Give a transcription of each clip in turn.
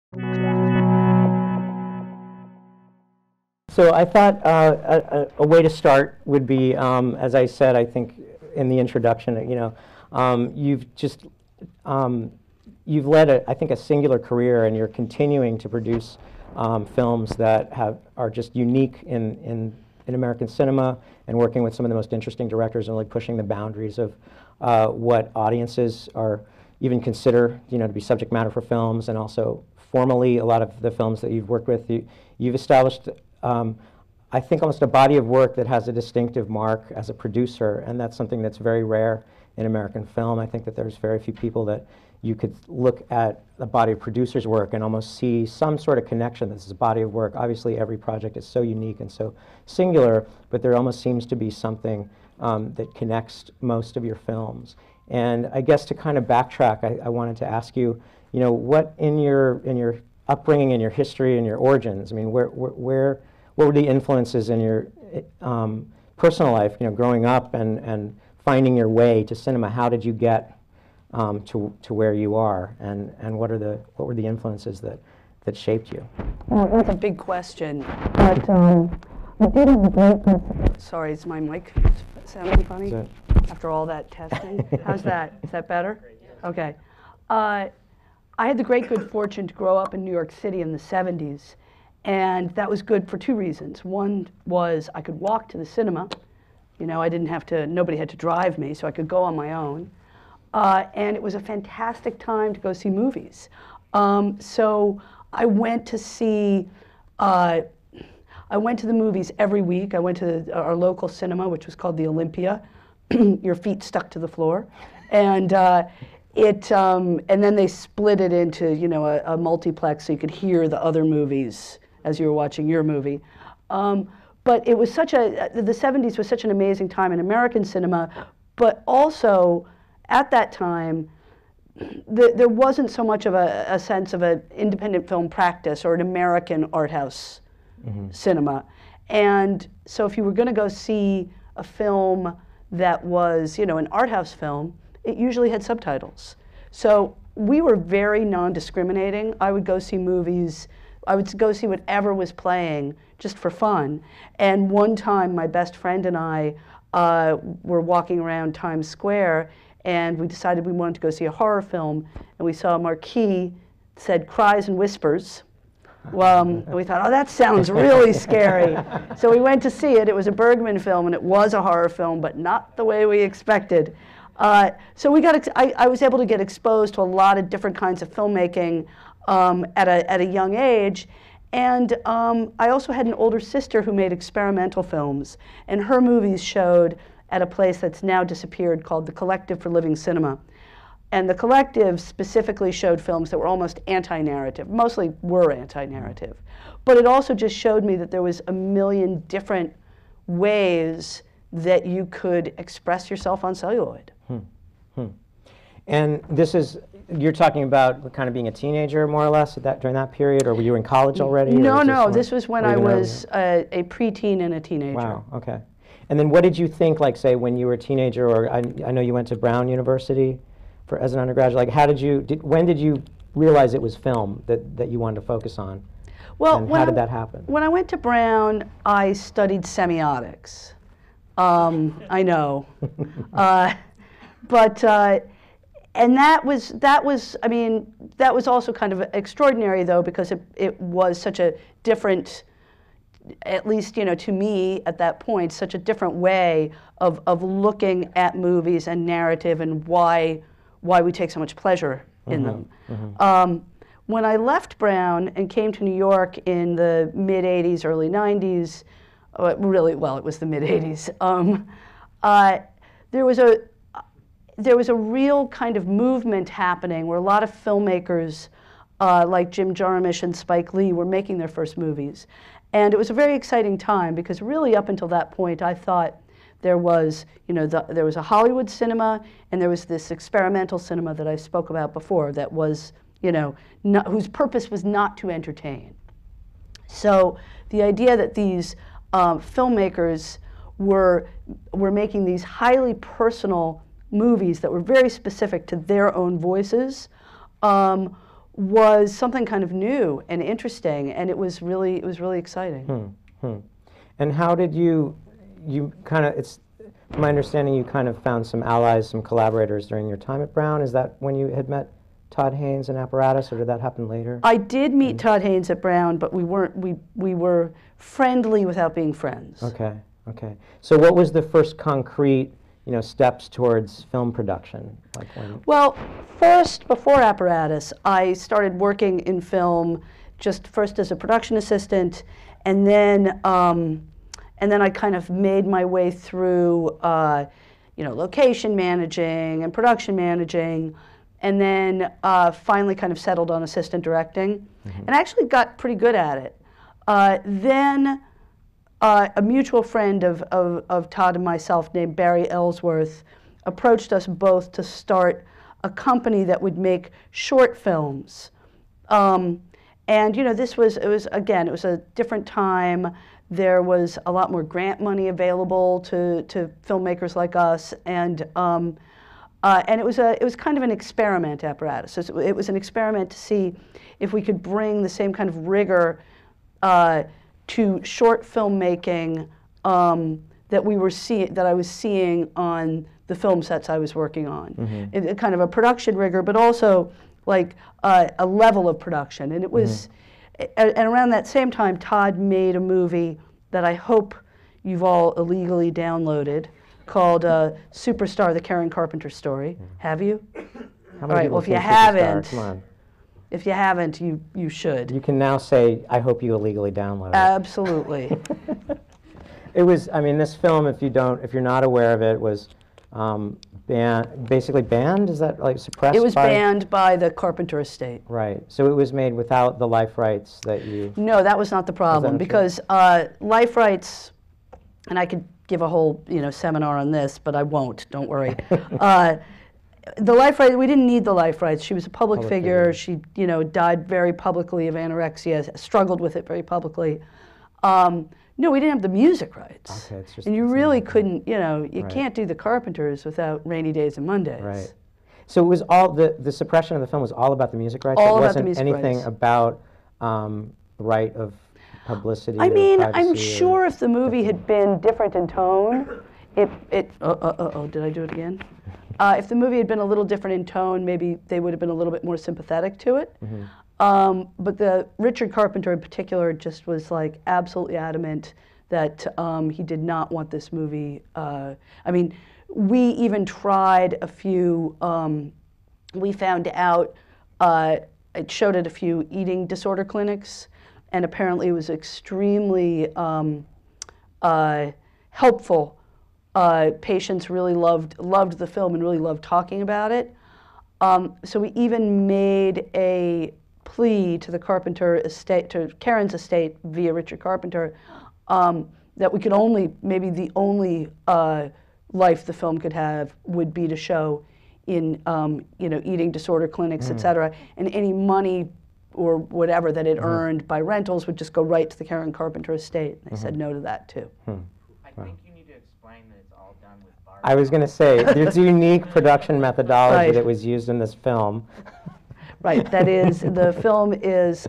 So I thought a way to start would be, as I said, I think in the introduction, you've led, I think, a singular career, and you're continuing to produce films that are just unique in American cinema, and working with some of the most interesting directors and really pushing the boundaries of what audiences are even consider, to be subject matter for films, and also formally a lot of the films that you've worked with, you've established, I think, almost a body of work that has a distinctive mark as a producer, and that's something that's very rare in American film. I think that there's very few people that you could look at a body of producers' work and almost see some sort of connection. This is a body of work. Obviously, every project is so unique and so singular, but there almost seems to be something that connects most of your films. And I guess to kind of backtrack, I wanted to ask you, what in your upbringing and your history and your origins, I mean, what were the influences in your personal life, growing up and finding your way to cinema? How did you get to where you are, and what were the influences that shaped you? Well, that's a big question, but I did have a great. Sorry, is my mic sounding funny after all that testing? How's that? Is that better? Okay. I had the great good fortune to grow up in New York City in the 70s, and that was good for two reasons. One was I could walk to the cinema. I didn't have to. Nobody had to drive me, so I could go on my own. And it was a fantastic time to go see movies. So I went to the movies every week. I went to our local cinema, which was called the Olympia. Your feet stuck to the floor, and and then they split it into a multiplex so you could hear the other movies as you were watching your movie. But it was the 70s was such an amazing time in American cinema, but also at that time, there wasn't so much of a sense of an independent film practice or an American art house cinema. And so if you were going to go see a film that was, an art house film, it usually had subtitles. So we were very non-discriminating. I would go see movies. I would go see whatever was playing just for fun. And one time, my best friend and I were walking around Times Square, and we decided we wanted to go see a horror film, and we saw a marquee that said Cries and Whispers. And we thought, oh, that sounds really scary. So we went to see it. It was a Bergman film, and it was a horror film, but not the way we expected. So I was able to get exposed to a lot of different kinds of filmmaking at a young age. And I also had an older sister who made experimental films, and her movies showed at a place that's now disappeared called the Collective for Living Cinema. And the Collective specifically showed films that were almost anti-narrative, mostly were anti-narrative. But it also just showed me that there was a million different ways that you could express yourself on celluloid. And you're talking about kind of being a teenager, more or less, during that period, or were you in college already? No, this was when I was a preteen and a teenager. Wow, okay. And then what did you think, like, say, when you were a teenager, or I know you went to Brown University as an undergraduate, like, when did you realize it was film that you wanted to focus on? Well, and how did that happen? When I went to Brown, I studied semiotics. I know. And that was also kind of extraordinary, though, because it was such a different, at least to me at that point, such a different way of looking at movies and narrative and why we take so much pleasure in them. When I left Brown and came to New York in the mid-'80s, early '90s, it was the mid-'80s, there was a real kind of movement happening where a lot of filmmakers like Jim Jarmusch and Spike Lee were making their first movies. And it was a very exciting time because really up until that point I thought there was, there was a Hollywood cinema and there was this experimental cinema that I spoke about before that was, whose purpose was not to entertain. So the idea that these filmmakers were making these highly personal movies that were very specific to their own voices was something kind of new and interesting, and it was really exciting. And how did you kind of, it's my understanding you kind of found some allies, some collaborators during your time at Brown. Is that when you had met Todd Haynes and Apparatus, or did that happen later? I did meet Todd Haynes at Brown, but we were friendly without being friends. Okay, okay. So what was the first concrete, steps towards film production? Like when? Well, first, before Apparatus, I started working in film just first as a production assistant, and then I kind of made my way through, location managing and production managing, and then finally kind of settled on assistant directing, and actually got pretty good at it. Then a mutual friend of Todd and myself named Barry Ellsworth approached us both to start a company that would make short films. And it was a different time. There was a lot more grant money available to filmmakers like us, and it was kind of an experiment, Apparatus. So it was an experiment to see if we could bring the same kind of rigor to short filmmaking that I was seeing on the film sets I was working on. Kind of a production rigor, but also like a level of production. And it was, and around that same time, Todd made a movie that I hope you've all illegally downloaded called Superstar, the Karen Carpenter Story. Have you? All right, well, if you haven't, come on. If you haven't, you should. You can now say, I hope you illegally download it. Absolutely. It was, this film, if you're not aware of it, was basically banned? Is that like suppressed? It was banned by the Carpenter estate. Right. So it was made without the life rights that you... No, that was not the problem, because life rights, and I could give a whole seminar on this, but I won't, don't worry. The life rights, we didn't need the life rights. She was a public figure. She died very publicly of anorexia, struggled with it very publicly. No, we didn't have the music rights. Okay, it's just, and you really couldn't, you can't do the Carpenters without Rainy Days and Mondays. Right. So it was all, the suppression of the film was all about the music rights? All about the music rights. It wasn't anything about right of publicity or I'm privacy sure if the movie had been different in tone, did I do it again? If the movie had been a little different in tone, maybe they would have been a little bit more sympathetic to it. But the Richard Carpenter in particular just was like absolutely adamant that he did not want this movie. We even tried a few, we found out, it showed at a few eating disorder clinics, and apparently it was extremely helpful. Patients really loved the film and really loved talking about it. So we even made a plea to the Carpenter estate, to Karen's estate via Richard Carpenter, that we could maybe the only life the film could have would be to show in eating disorder clinics, et cetera, and any money or whatever that it earned by rentals would just go right to the Karen Carpenter estate. They said no to that too. I think you need to explain that it's all done with barbie. I was going to say, there's a unique production methodology that was used in this film. Right, that is, the film is,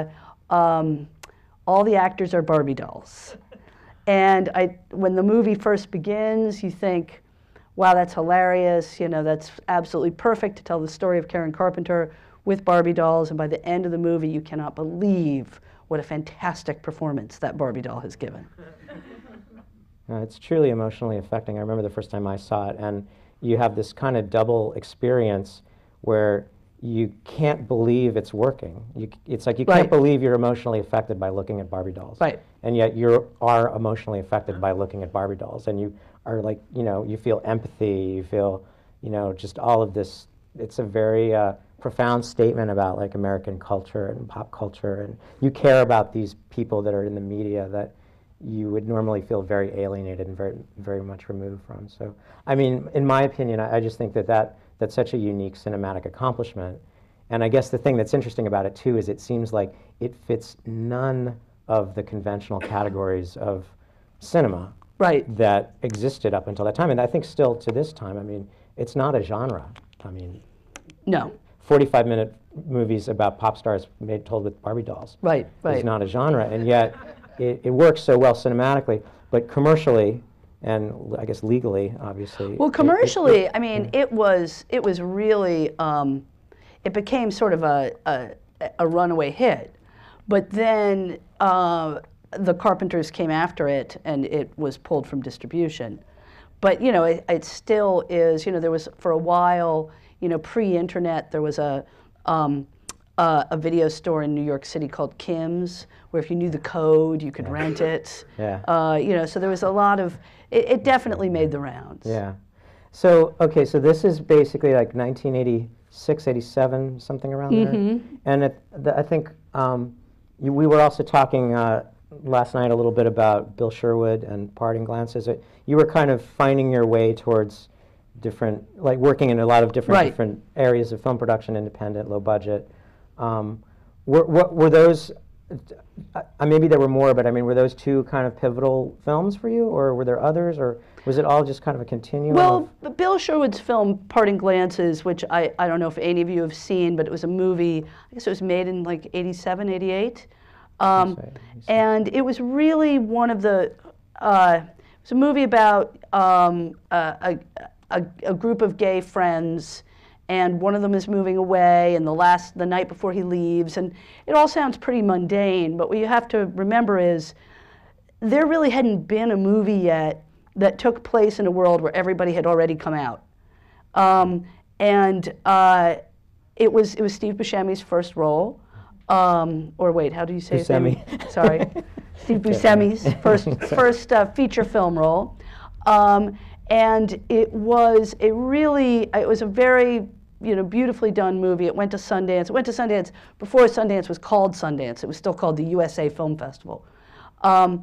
all the actors are Barbie dolls. And when the movie first begins, you think, wow, that's hilarious, that's absolutely perfect to tell the story of Karen Carpenter with Barbie dolls, and by the end of the movie, you cannot believe what a fantastic performance that Barbie doll has given. It's truly emotionally affecting. I remember the first time I saw it, and you have this kind of double experience where you can't believe it's working. It's like you can't believe you're emotionally affected by looking at Barbie dolls. Right. And yet you are emotionally affected by looking at Barbie dolls, and you are like, you feel empathy, you feel, just all of this. It's a very profound statement about like American culture and pop culture, and you care about these people that are in the media that you would normally feel very alienated and very, very much removed from. So, in my opinion, I just think that's such a unique cinematic accomplishment. And I guess the thing that's interesting about it too is it seems like it fits none of the conventional categories of cinema that existed up until that time. And I think still to this time, it's not a genre. No. 45-minute movies about pop stars told with Barbie dolls. Right, right. It's not a genre, and yet it works so well cinematically, but commercially, and I guess legally, obviously. Well, commercially, I mean, it was really, it became sort of a runaway hit. But then the Carpenters came after it, and it was pulled from distribution. But, you know, it still is, you know, there was, for a while, you know, pre-internet, there was a video store in New York City called Kim's, where if you knew the code, you could rent it. Yeah. You know, so there was a lot of, it definitely made the rounds. Yeah. So, okay, so this is basically like 1986, 87, something around there. And I think we were also talking last night a little bit about Bill Sherwood and Parting Glances. You were kind of finding your way towards different, like working in a lot of different areas of film production, independent, low budget. Were those, maybe there were more, but I mean, were those two kind of pivotal films for you, or were there others, or was it all just kind of a continuum? Well, Bill Sherwood's film, Parting Glances, which I don't know if any of you have seen, but it was a movie, I guess it was made in like 87, 88. And it was really one of the, it was a movie about a group of gay friends, and one of them is moving away, and the night before he leaves, and it all sounds pretty mundane, but what you have to remember is there really hadn't been a movie yet that took place in a world where everybody had already come out. It was Steve Buscemi's first role, or wait, how do you say his name? Sorry. Steve Buscemi's first feature film role. And it was a very, you know, beautifully done movie. It went to Sundance. It went to Sundance before Sundance was called Sundance. It was still called the USA Film Festival. What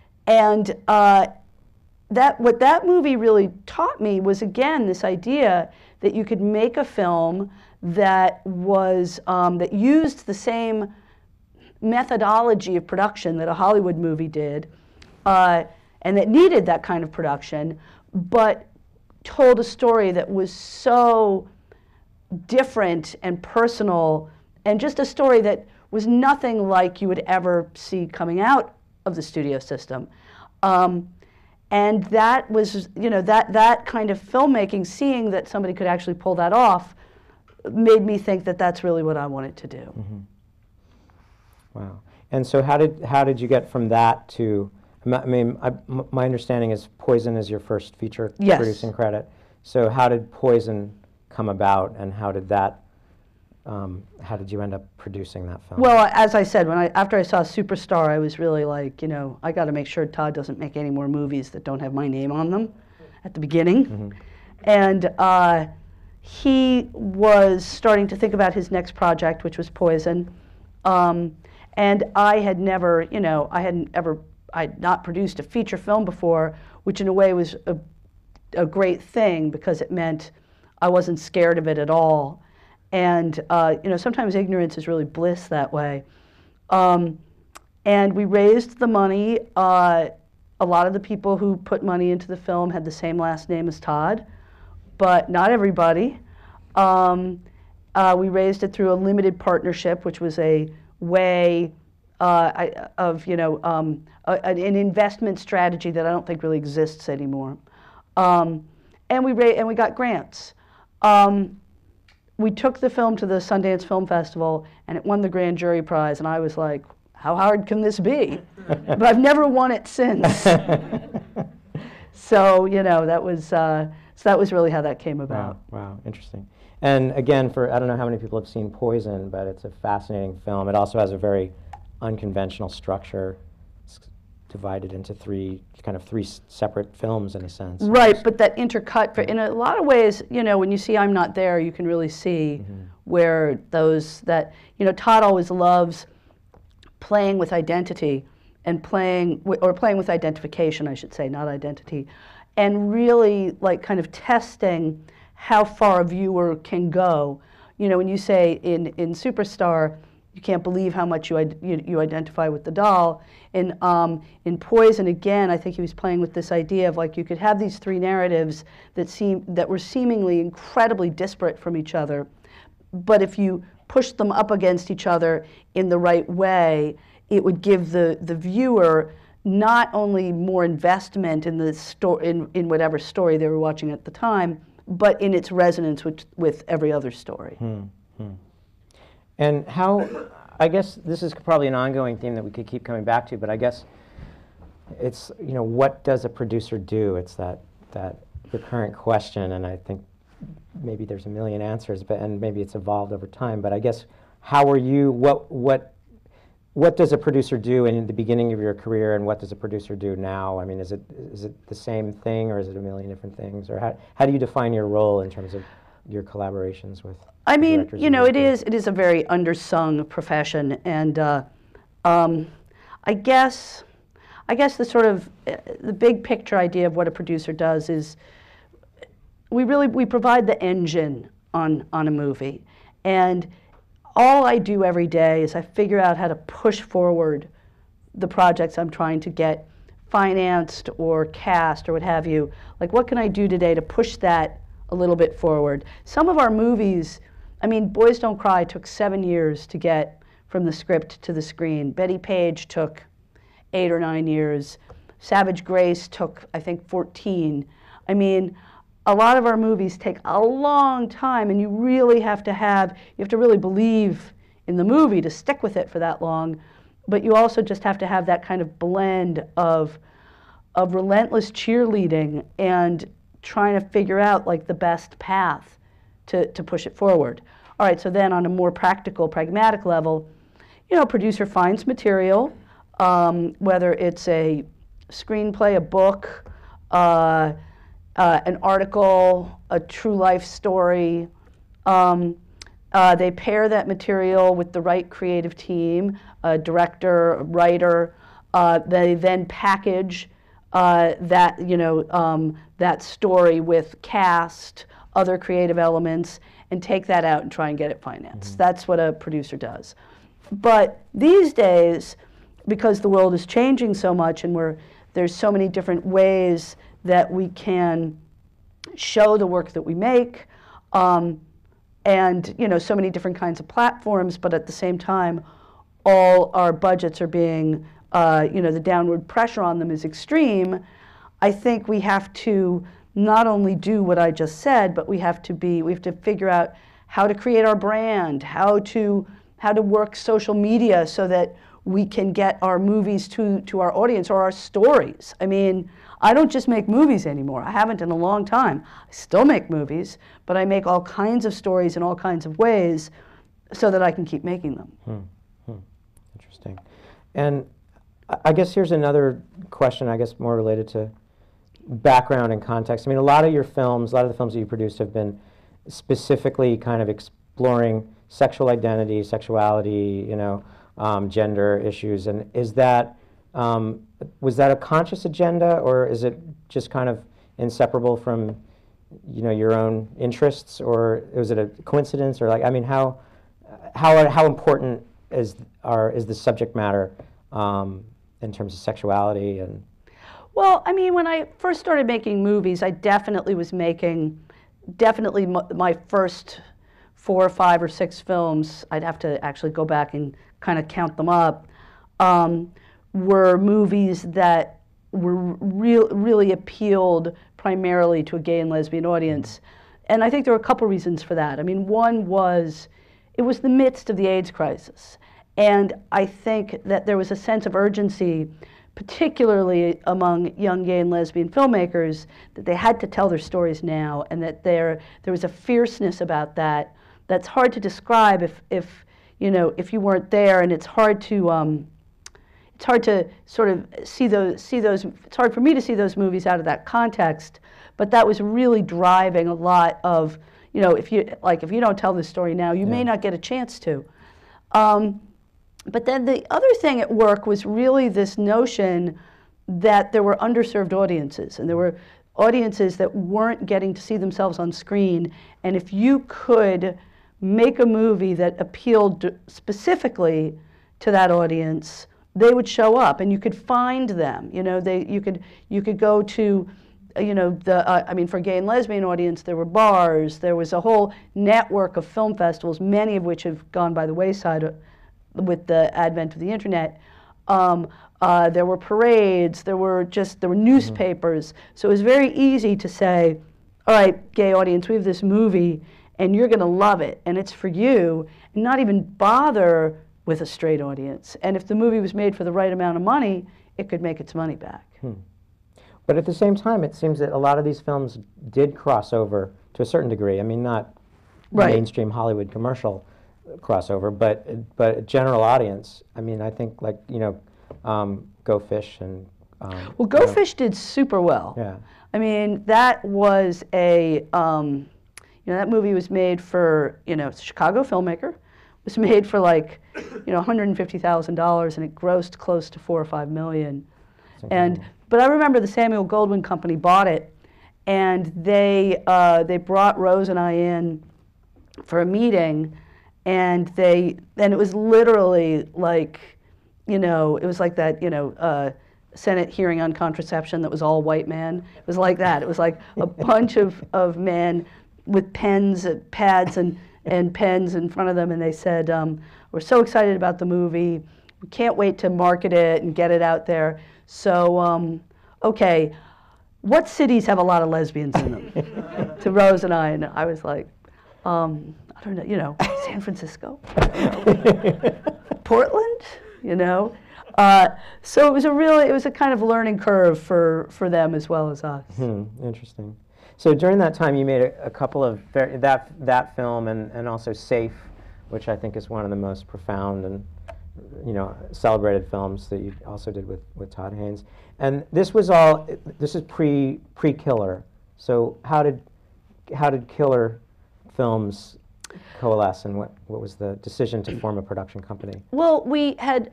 that movie really taught me was, again, this idea that you could make a film that was that used the same methodology of production that a Hollywood movie did, and that needed that kind of production, but told a story that was so different and personal, and just a story that was nothing like you would ever see coming out of the studio system. And that was, you know, that kind of filmmaking, seeing that somebody could actually pull that off, made me think that that's really what I wanted to do. Mm-hmm. Wow. And so how did you get from that to, I mean, my understanding is Poison is your first feature producing credit. So how did Poison come about, and how did you end up producing that film? Well, as I said, after I saw Superstar, I was really like, you know, I got to make sure Todd doesn't make any more movies that don't have my name on them at the beginning. And he was starting to think about his next project, which was Poison. And I had never, you know, I'd not produced a feature film before, which in a way was a great thing, because it meant I wasn't scared of it at all. And, you know, sometimes ignorance is really bliss that way. And we raised the money. A lot of the people who put money into the film had the same last name as Todd, but not everybody. We raised it through a limited partnership, which was a way of, you know, an investment strategy that I don't think really exists anymore. And we got grants. We took the film to the Sundance Film Festival, and it won the grand jury prize, and I was like, how hard can this be? But I've never won it since. So, you know, that was really how that came about. Wow, interesting. And again, I don't know how many people have seen Poison, but it's a fascinating film. It also has a very unconventional structure. It's divided into three separate films in a sense. Right, but that intercut, in a lot of ways, you know, when you see I'm Not There, you can really see where you know, Todd always loves playing with identity and playing with identification, I should say, not identity, and really like kind of testing how far a viewer can go. You know, when you say in Superstar, you can't believe how much you identify with the doll. In Poison, again, I think he was playing with this idea of like you could have these three narratives that were seemingly incredibly disparate from each other, but if you pushed them up against each other in the right way, it would give the viewer not only more investment in the in whatever story they were watching at the time, but in its resonance with every other story. And how, I guess this is probably an ongoing theme that we could keep coming back to, but I guess it's, you know, what does a producer do? It's that recurrent question, and I think maybe there's a million answers, but and maybe it's evolved over time. But I guess, how are you? What does a producer do in the beginning of your career, and what does a producer do now? I mean, is it the same thing, or is it a million different things, or how do you define your role in terms of your collaborations with? I mean, you know, it is a very undersung profession, and I guess the sort of the big picture idea of what a producer does is we provide the engine on a movie, and all I do every day is I figure out how to push forward the projects I'm trying to get financed or cast or what have you. Like, what can I do today to push that a little bit forward? Some of our movies, I mean, Boys Don't Cry took 7 years to get from the script to the screen. Betty Page took 8 or 9 years. Savage Grace took, I think, 14. I mean, a lot of our movies take a long time, and you really have to really believe in the movie to stick with it for that long, but you also just have to have that kind of blend of relentless cheerleading and trying to figure out like the best path to push it forward. All right, so then on a more practical, pragmatic level, you know, a producer finds material, whether it's a screenplay, a book, an article, a true life story. They pair that material with the right creative team, a director, a writer. They then package that, you know, that story with cast, other creative elements, and take that out and try and get it financed. That's what a producer does. But these days, because the world is changing so much, and there's so many different ways that we can show the work that we make, and you know, so many different kinds of platforms, but at the same time, all our budgets are being, you know, the downward pressure on them is extreme. I think we have to not only do what I just said, but we have to figure out how to create our brand, how to work social media so that we can get our movies to our audience, or our stories. I mean, I don't just make movies anymore. I haven't in a long time. I still make movies, but I make all kinds of stories in all kinds of ways so that I can keep making them. Interesting. And I guess here's another question, I guess more related to background and context. I mean, a lot of the films that you produced have been specifically kind of exploring sexual identity, sexuality, you know, gender issues. And is that, was that a conscious agenda, or is it just kind of inseparable from, you know, your own interests, or was it a coincidence, or like, I mean, how important is the subject matter in terms of sexuality? And well, I mean, when I first started making movies, I definitely was making, my first 4 or 5 or 6 films, I'd have to actually go back and kind of count them up, were movies that were really appealed primarily to a gay and lesbian audience. And I think there were a couple reasons for that. I mean, one was, it was the midst of the AIDS crisis. And I think that there was a sense of urgency, particularly among young gay and lesbian filmmakers, that they had to tell their stories now, and that there was a fierceness about that that's hard to describe if you know, if you weren't there, and it's hard to sort of see those. It's hard for me to see those movies out of that context, but that was really driving a lot of, you know, if you don't tell this story now, you may not get a chance to. But then the other thing at work was really this notion that there were underserved audiences, and there were audiences that weren't getting to see themselves on screen, and if you could make a movie that appealed specifically to that audience, they would show up, and you could find them. You know, you could go to you know, I mean, for gay and lesbian audience, there were bars. There was a whole network of film festivals, many of which have gone by the wayside with the advent of the internet. There were parades. There were newspapers. So it was very easy to say, all right, gay audience, we have this movie, and you're going to love it, and it's for you, and not even bother with a straight audience. And if the movie was made for the right amount of money, it could make its money back. But at the same time, it seems that a lot of these films did cross over to a certain degree. I mean, not mainstream Hollywood commercial crossover, but a general audience. I mean, I think, like, you know, Go Fish and... well, Go Fish did super well. Yeah. I mean, that was a... you know, that movie was made for, you know, it's a Chicago filmmaker. It was made for, like, you know, $150,000, and it grossed close to $4 or $5 million. But I remember the Samuel Goldwyn Company bought it, and they brought Rose and I in for a meeting, and it was literally like, you know, it was like that, you know, Senate hearing on contraception that was all white men. It was like that. It was like a bunch of men with pens, pads, and pens in front of them, and they said, we're so excited about the movie. We can't wait to market it and get it out there. So, okay, what cities have a lot of lesbians in them? To Rose and I was like, I don't know, you know, San Francisco, Portland, you know. So it was a kind of learning curve for them as well as us. Interesting. So during that time, you made a couple of that film and also Safe, which I think is one of the most profound and, you know, celebrated films that you also did with Todd Haynes. And this is pre-Killer. So how did Killer Films coalesce, and what was the decision to form a production company? Well, we had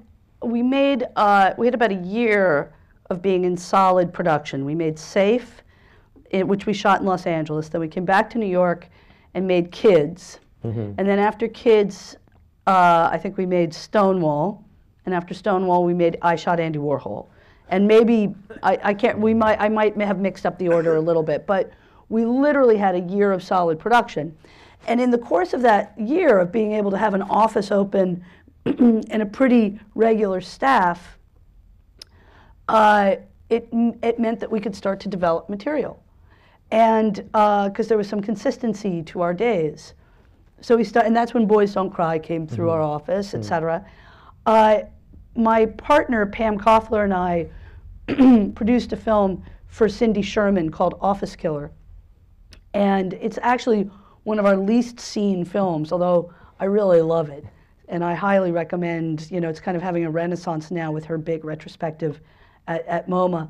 about a year of being in solid production. We made Safe, which we shot in Los Angeles. Then we came back to New York and made Kids. And then after Kids, I think we made Stonewall, and after Stonewall we made I Shot Andy Warhol. And maybe I might have mixed up the order a little bit, but we literally had a year of solid production. And in the course of that year of being able to have an office open and a pretty regular staff, it meant that we could start to develop material, and because there was some consistency to our days. So and that's when Boys Don't Cry came through our office, et cetera. My partner, Pam Koffler, and I produced a film for Cindy Sherman called Office Killer. And it's actually one of our least seen films, although I really love it. And I highly recommend, you know, it's kind of having a renaissance now with her big retrospective at MoMA.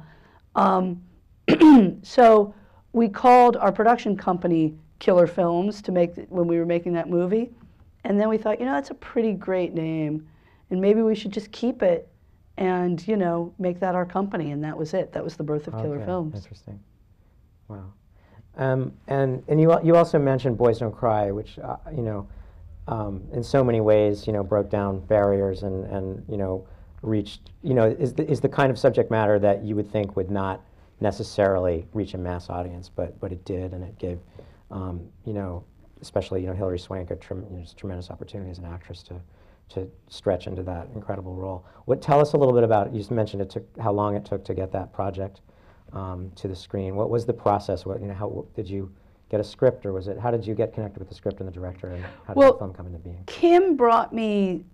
So we called our production company Killer Films when we were making that movie. And then we thought, you know, that's a pretty great name, and maybe we should just keep it and, you know, make that our company. And that was it. That was the birth of Killer Films. Interesting. Wow. And you also mentioned Boys Don't Cry, which, you know, in so many ways, you know, broke down barriers and you know, reached, you know, is the kind of subject matter that you would think would not necessarily reach a mass audience, but it did, and it gave, you know, especially, you know, Hilary Swank a tremendous opportunity as an actress to stretch into that incredible role. Tell us a little bit about, you mentioned how long it took to get that project to the screen. What was the process? How did you get a script, or how did you get connected with the script and the director, and how did the film come into being? Kim brought me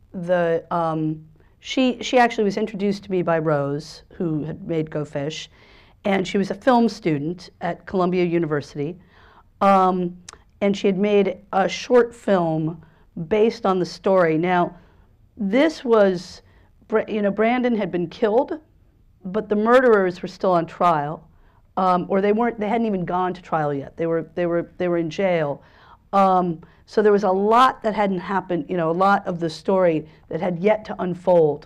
she actually was introduced to me by Rose, who had made Go Fish, and she was a film student at Columbia University, and she had made a short film based on the story. Now, this was, you know, Brandon had been killed, but the murderers were still on trial, or they hadn't even gone to trial yet. They were in jail. So there was a lot that hadn't happened, you know, a lot of the story that had yet to unfold.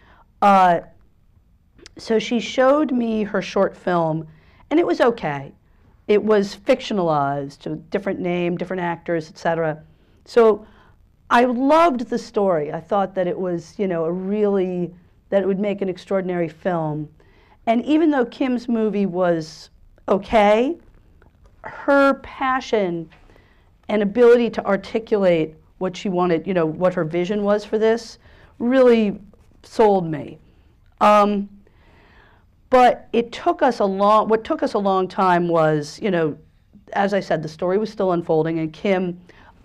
So she showed me her short film, and it was okay. It was fictionalized, a different name, different actors, etc. So I loved the story. I thought that it was, you know, that it would make an extraordinary film. And even though Kim's movie was okay, her passion and ability to articulate what she wanted, you know, what her vision was for this, really sold me. But it took us what took us a long time was, you know, as I said, the story was still unfolding, and Kim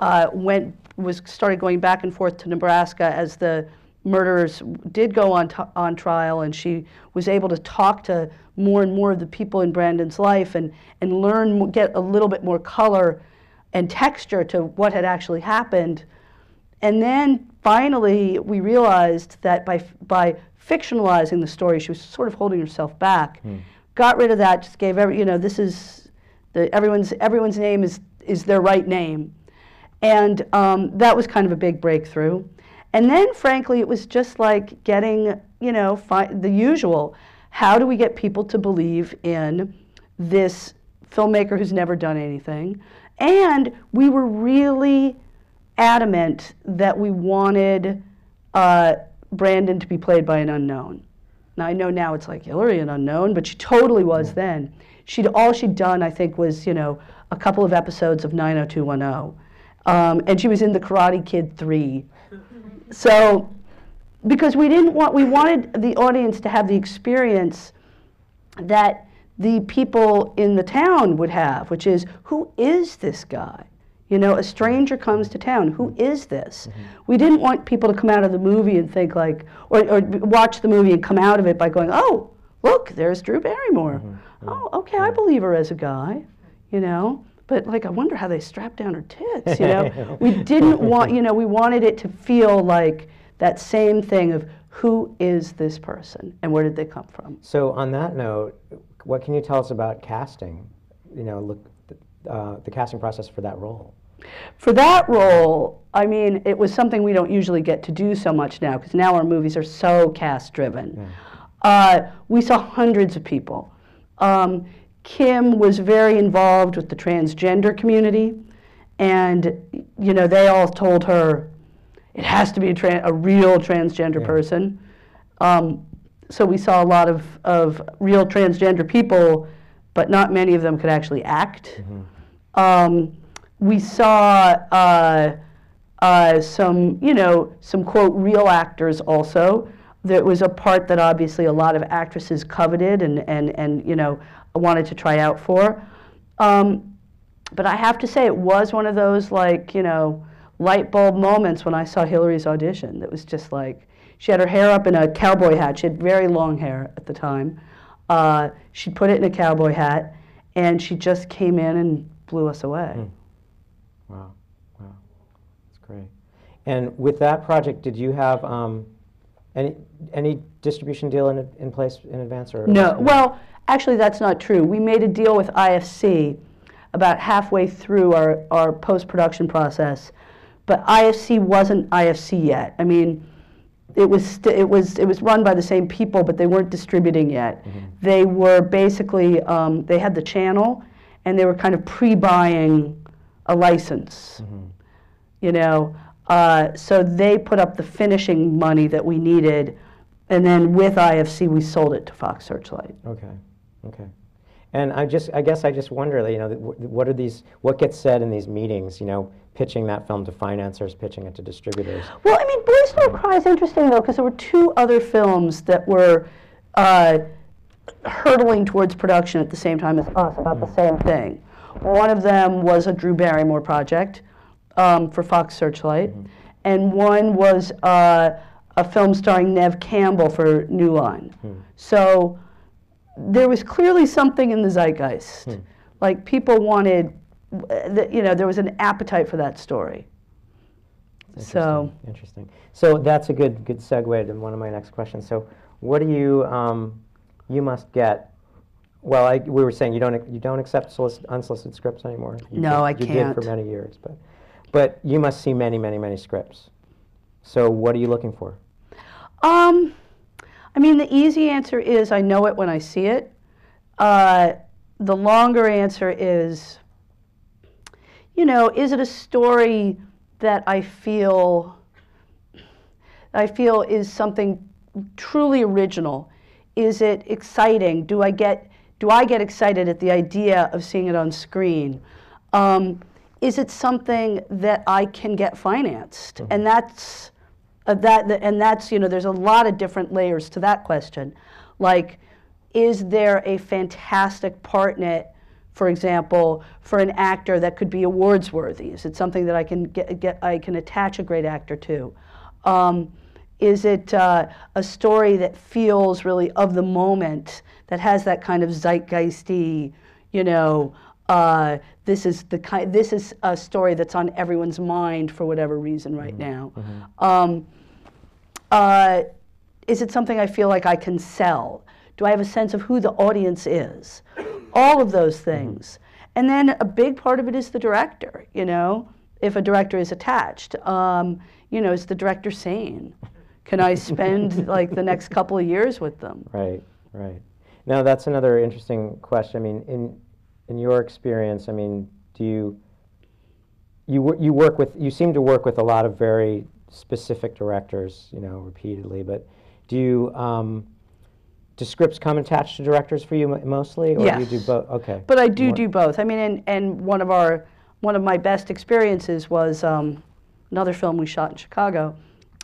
started going back and forth to Nebraska as the murderers did go on trial, and she was able to talk to more and more of the people in Brandon's life and get a little bit more color and texture to what had actually happened. And then finally we realized that by fictionalizing the story, she was sort of holding herself back. Got rid of that, just gave this is everyone's name is their right name. And that was kind of a big breakthrough. And then, frankly, it was just like getting, the usual. How do we get people to believe in this filmmaker who's never done anything? And we were really adamant that we wanted Brandon to be played by an unknown. Now, I know now it's like Hillary, an unknown, but she totally was then. All she'd done, I think, was, a couple of episodes of 90210. And she was in The Karate Kid 3. So, because we wanted the audience to have the experience that the people in the town would have, which is, who is this guy? A stranger comes to town, who is this? We didn't want people to come out of the movie and think like, or watch the movie and come out of it by going, oh, look, there's Drew Barrymore. Oh, okay, I believe her as a guy, But like, I wonder how they strapped down her tits, We didn't want, we wanted it to feel like that same thing of, who is this person and where did they come from? So on that note, what can you tell us about casting? The casting process for that role. For that role, I mean, it was something we don't usually get to do so much now, because now our movies are so cast-driven. Yeah. We saw hundreds of people. Kim was very involved with the transgender community, and they all told her it has to be a real transgender person. So we saw a lot of real transgender people, but not many of them could actually act. We saw some quote real actors also. There was a part that obviously a lot of actresses coveted and wanted to try out for. But I have to say, it was one of those light bulb moments when I saw Hillary's audition. That was just like, she had her hair up in a cowboy hat. She had very long hair at the time. She put it in a cowboy hat, and she just came in and blew us away. Wow, that's great. And with that project, did you have any distribution deal in place in advance, or no? Well, actually, that's not true. We made a deal with IFC about halfway through our post-production process, but IFC wasn't IFC yet. I mean, it was run by the same people, but they weren't distributing yet. They were basically they had the channel, and they were kind of pre-buying a license. So they put up the finishing money that we needed, and then with IFC we sold it to Fox Searchlight. Okay. And I guess I just wonder, what gets said in these meetings, pitching that film to financiers, pitching it to distributors? Well, I mean, Boys Don't Cry is interesting, though, because there were two other films that were hurtling towards production at the same time as us about the same thing. One of them was a Drew Barrymore project for Fox Searchlight, and one was a film starring Neve Campbell for New Line. So there was clearly something in the zeitgeist. Like, people wanted, there was an appetite for that story. Interesting. So that's a good segue to one of my next questions. So what do you must get? Well, we were saying you don't accept unsolicited scripts anymore. I can't. You did for many years, but you must see many, many, many scripts. So what are you looking for? I mean, the easy answer is I know it when I see it. The longer answer is, is it a story that I feel is something truly original? Is it exciting? Do do I get excited at the idea of seeing it on screen? Is it something that I can get financed? And that's there's a lot of different layers to that question. Like, is there a fantastic part in it, for example, for an actor that could be awards worthy? Is it something that I can I can attach a great actor to? Is it a story that feels really of the moment, that has that kind of zeitgeisty, this is a story that's on everyone's mind for whatever reason right now. Is it something I feel like I can sell? Do I have a sense of who the audience is? All of those things. And then a big part of it is the director, if a director is attached. Is the director sane? Can I spend like the next couple of years with them? Right. Now that's another interesting question. I mean, in your experience, I mean, do you seem to work with a lot of very specific directors, repeatedly, but do scripts come attached to directors for you mostly, or yes. do you do both? Okay. But I do both. I mean, and one of my best experiences was another film we shot in Chicago.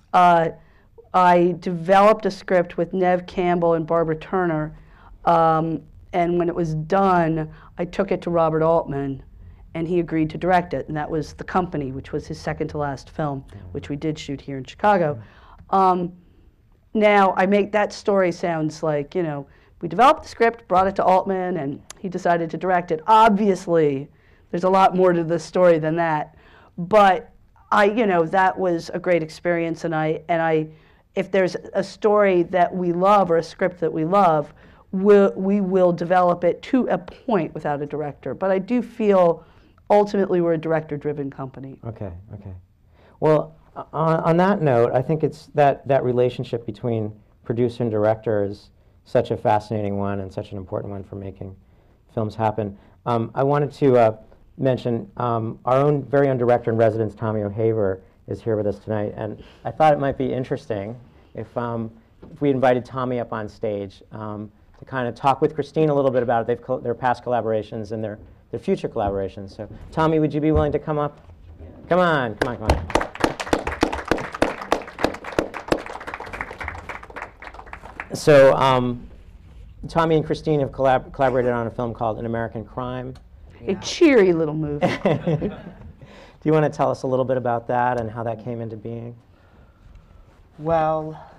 I developed a script with Nev Campbell and Barbara Turner, and when it was done, I took it to Robert Altman, and he agreed to direct it, and that was The Company, which was his second to last film, which we did shoot here in Chicago. Now, I make that story sounds like, we developed the script, brought it to Altman, and he decided to direct it. Obviously, there's a lot more to the story than that, but that was a great experience, and if there's a story that we love or a script that we love, we will develop it to a point without a director. But I do feel ultimately we're a director-driven company. Okay. Well, on that note, I think it's that relationship between producer and director is such a fascinating one and such an important one for making films happen. I wanted to mention our own very own director in residence, Tommy O'Haver, is here with us tonight, and I thought it might be interesting if we invited Tommy up on stage to kind of talk with Christine a little bit about their past collaborations and their future collaborations. So, Tommy, would you be willing to come up? Come on. So, Tommy and Christine have collaborated on a film called An American Crime. A cheery little movie. Do you want to tell us a little bit about that and how that came into being? Well,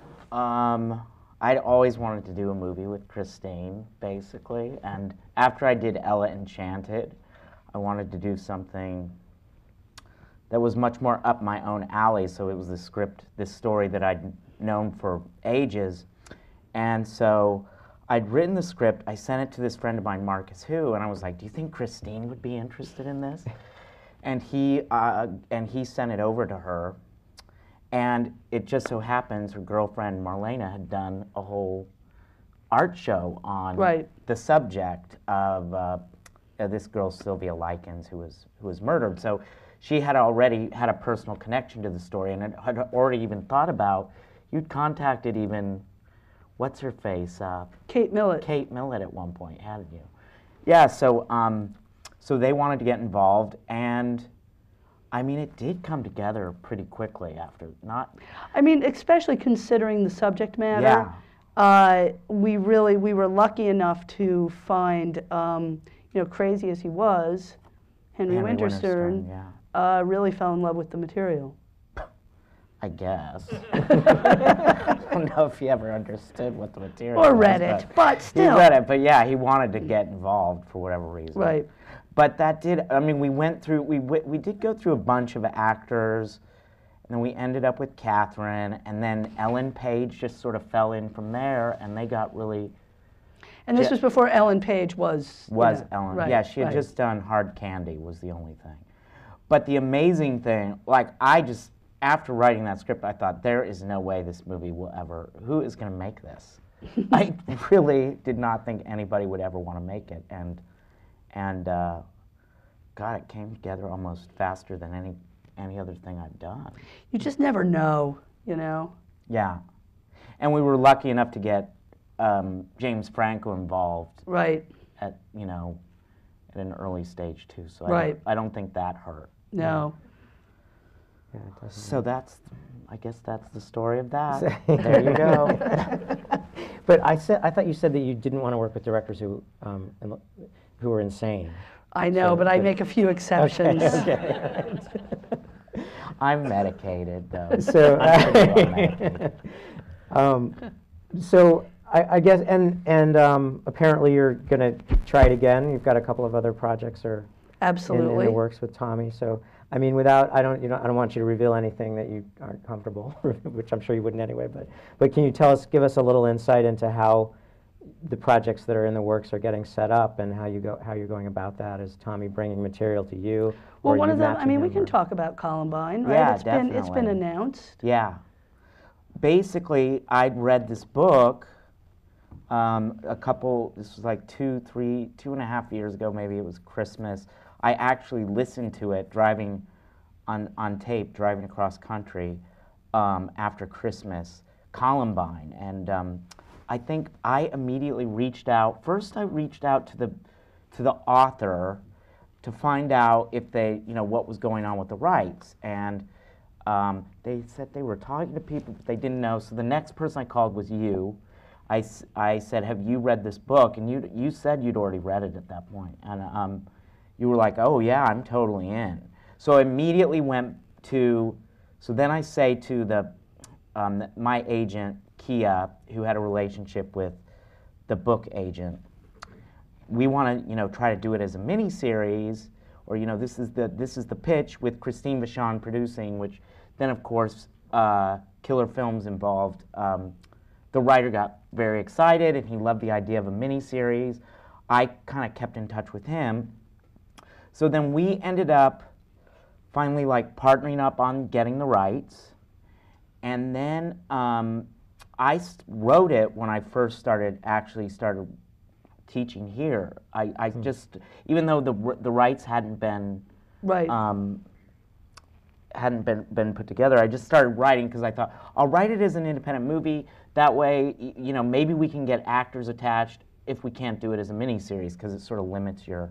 I'd always wanted to do a movie with Christine, basically, and after I did Ella Enchanted, I wanted to do something that was much more up my own alley, so it was this story that I'd known for ages, and so I'd written the script, I sent it to this friend of mine, Marcus Hu, and I was like, do you think Christine would be interested in this? And he sent it over to her, and it just so happens her girlfriend Marlena had done a whole art show on the subject of this girl Sylvia Likens who was murdered. So she had already had a personal connection to the story and had already even thought about, you'd contacted even, what's her face? Kate Millett. Kate Millett at one point, hadn't you? Yeah, so so they wanted to get involved, and I mean, it did come together pretty quickly after, not... I mean, especially considering the subject matter. Yeah. We were lucky enough to find, crazy as he was, Henry Winterstern really fell in love with the material. I guess. I don't know if he ever understood what the material was. Or read it, but still. He read it, but yeah, he wanted to get involved for whatever reason. Right. But that did, I mean, we did go through a bunch of actors, and then we ended up with Catherine, and then Ellen Page just sort of fell in from there, and they got really... And this was before Ellen Page was... Ellen. Right, yeah, she had just done Hard Candy was the only thing. But the amazing thing, after writing that script, I thought, there is no way this movie will ever, who is going to make this? I really did not think anybody would ever want to make it, and God, it came together almost faster than any other thing I've done. You just never know, Yeah, and we were lucky enough to get James Franco involved. Right. at at an early stage too. So Right. I don't think that hurt. No. Yeah, it doesn't. So I guess that's the story of that. There you go. But I thought you said that you didn't want to work with directors who were insane. I know, So- but I make a few exceptions. Okay. I'm medicated though. So, I'm pretty well medicated. so I guess, and apparently you're going to try it again. You've got a couple of other projects in Absolutely. the works with Tommy. So, I mean, I don't want you to reveal anything that you aren't comfortable, which I'm sure you wouldn't anyway. But can you give us a little insight into how the projects that are in the works are getting set up, and how you're going about that? Is Tommy bringing material to you? Well, or one you of them, I matching mean, we him, can or- talk about Columbine, right? Yeah, It's been definitely. announced. Yeah. Basically, I'd read this book this was like 2.5 years ago, maybe it was Christmas. I actually listened to it driving on tape, driving across country after Christmas, Columbine. And I think I immediately reached out. First, I reached out to the author to find out if what was going on with the rights. And they said they were talking to people, but they didn't know. So the next person I called was you. I said, have you read this book? And you said you'd already read it at that point. And you were like, oh yeah, I'm totally in. So I immediately went to, so then I say to my agent, Kia, who had a relationship with the book agent, we want to try to do it as a miniseries, or this is the pitch with Christine Vachon producing, which then of course Killer Films involved. The writer got very excited and he loved the idea of a miniseries. I kind of kept in touch with him. So then we ended up finally partnering up on getting the rights. And then I wrote it when I first started teaching here. I just, even though the rights hadn't been Right. hadn't been put together, I just started writing because I thought I'll write it as an independent movie. That way, maybe we can get actors attached if we can't do it as a miniseries, because it sort of limits your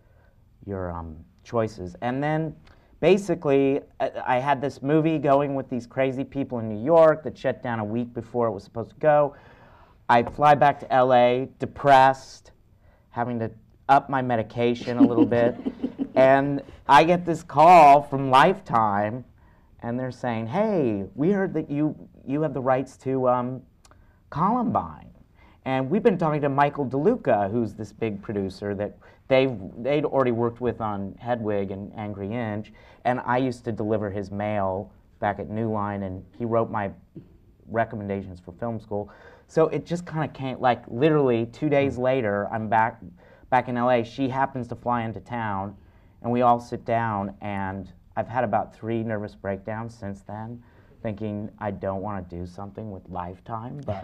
choices. And then basically, I had this movie going with these crazy people in New York that shut down a week before it was supposed to go. I fly back to LA, depressed, having to up my medication a little bit, and I get this call from Lifetime, and they're saying, hey, we heard that you have the rights to Columbine. And we've been talking to Michael DeLuca, who's this big producer that they'd already worked with on Hedwig and Angry Inch, and I used to deliver his mail back at New Line, and he wrote my recommendations for film school. So it just kind of came, literally 2 days later, I'm back in LA. She happens to fly into town, and we all sit down, and I've had about 3 nervous breakdowns since then, thinking I don't want to do something with Lifetime, but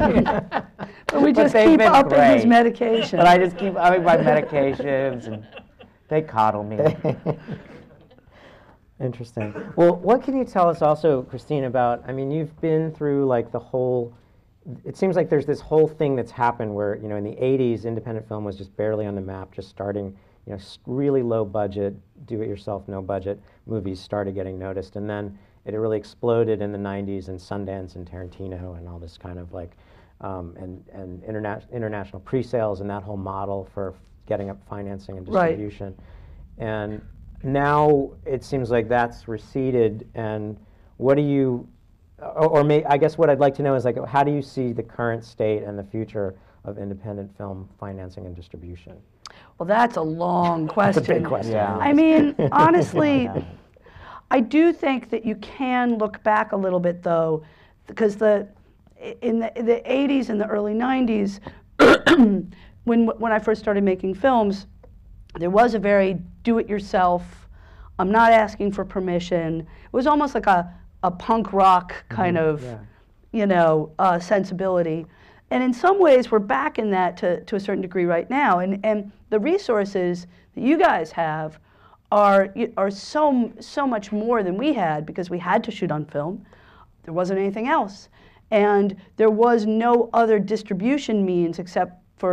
But we just they've keep been upping his great. medication. But I just keep upping my medications, and they coddle me. Interesting. Well, what can you tell us also, Christine, about, I mean, you've been through the whole, it seems like there's this whole thing that's happened where, in the 80s, independent film was just barely on the map, just starting, really low budget, do-it-yourself, no budget movies started getting noticed. And then it really exploded in the 90s, and Sundance and Tarantino and all this kind of and international pre-sales and that whole model for getting up financing and Right. distribution. And now it seems like that's receded, and what do you, I guess what I'd like to know is how do you see the current state and the future of independent film financing and distribution? Well, that's a long question. That's a big question. Yeah. I mean, honestly, Yeah. I do think that you can look back a little bit, though, because in the 80s and the early 90s, when I first started making films, there was a very do-it-yourself, I'm not asking for permission. It was almost like a punk rock kind of, Yeah. sensibility. And in some ways, we're back in that to a certain degree right now. And the resources that you guys have are so much more than we had, because we had to shoot on film. There wasn't anything else. And there was no other distribution means except for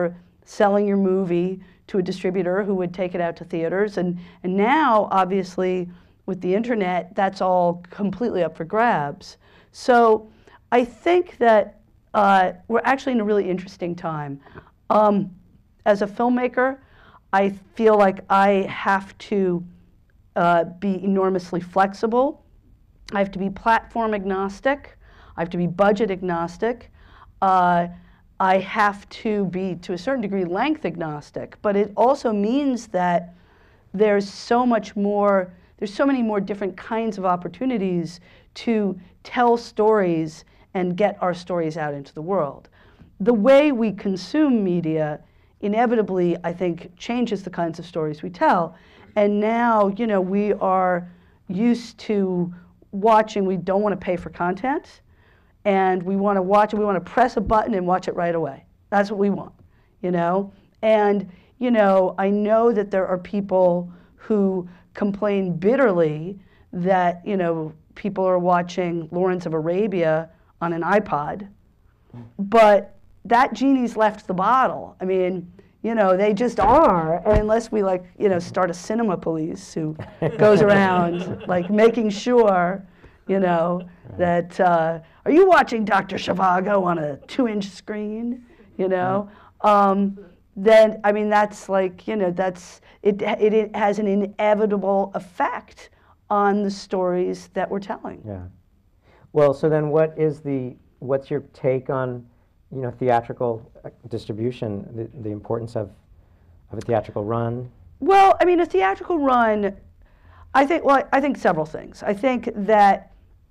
selling your movie to a distributor who would take it out to theaters. And now, obviously, with the internet, that's all completely up for grabs. So I think that we're actually in a really interesting time. As a filmmaker, I feel like I have to be enormously flexible. I have to be platform agnostic. I have to be budget agnostic. I have to be, to a certain degree, length agnostic. But it also means that there's so much more, there's so many more different kinds of opportunities to tell stories and get our stories out into the world. The way we consume media inevitably, I think, changes the kinds of stories we tell. And now, you know, we are used to watching, we don't want to pay for content, and we want to watch it, we want to press a button and watch it right away. That's what we want, you know? And, you know, I know that there are people who complain bitterly that, you know, people are watching Lawrence of Arabia on an iPod, but that genie's left the bottle. I mean, you know, they just are, and unless we, like, you know, start a cinema police who goes around, like, making sure, you know, that, are you watching Dr. Zhivago on a 2-inch screen, you know? Then, I mean, that's like, you know, that's, it has an inevitable effect on the stories that we're telling. Yeah. Well, so then what's your take on, you know, theatrical distribution, the importance of a theatrical run? Well, I mean, a theatrical run, I think several things. I think that,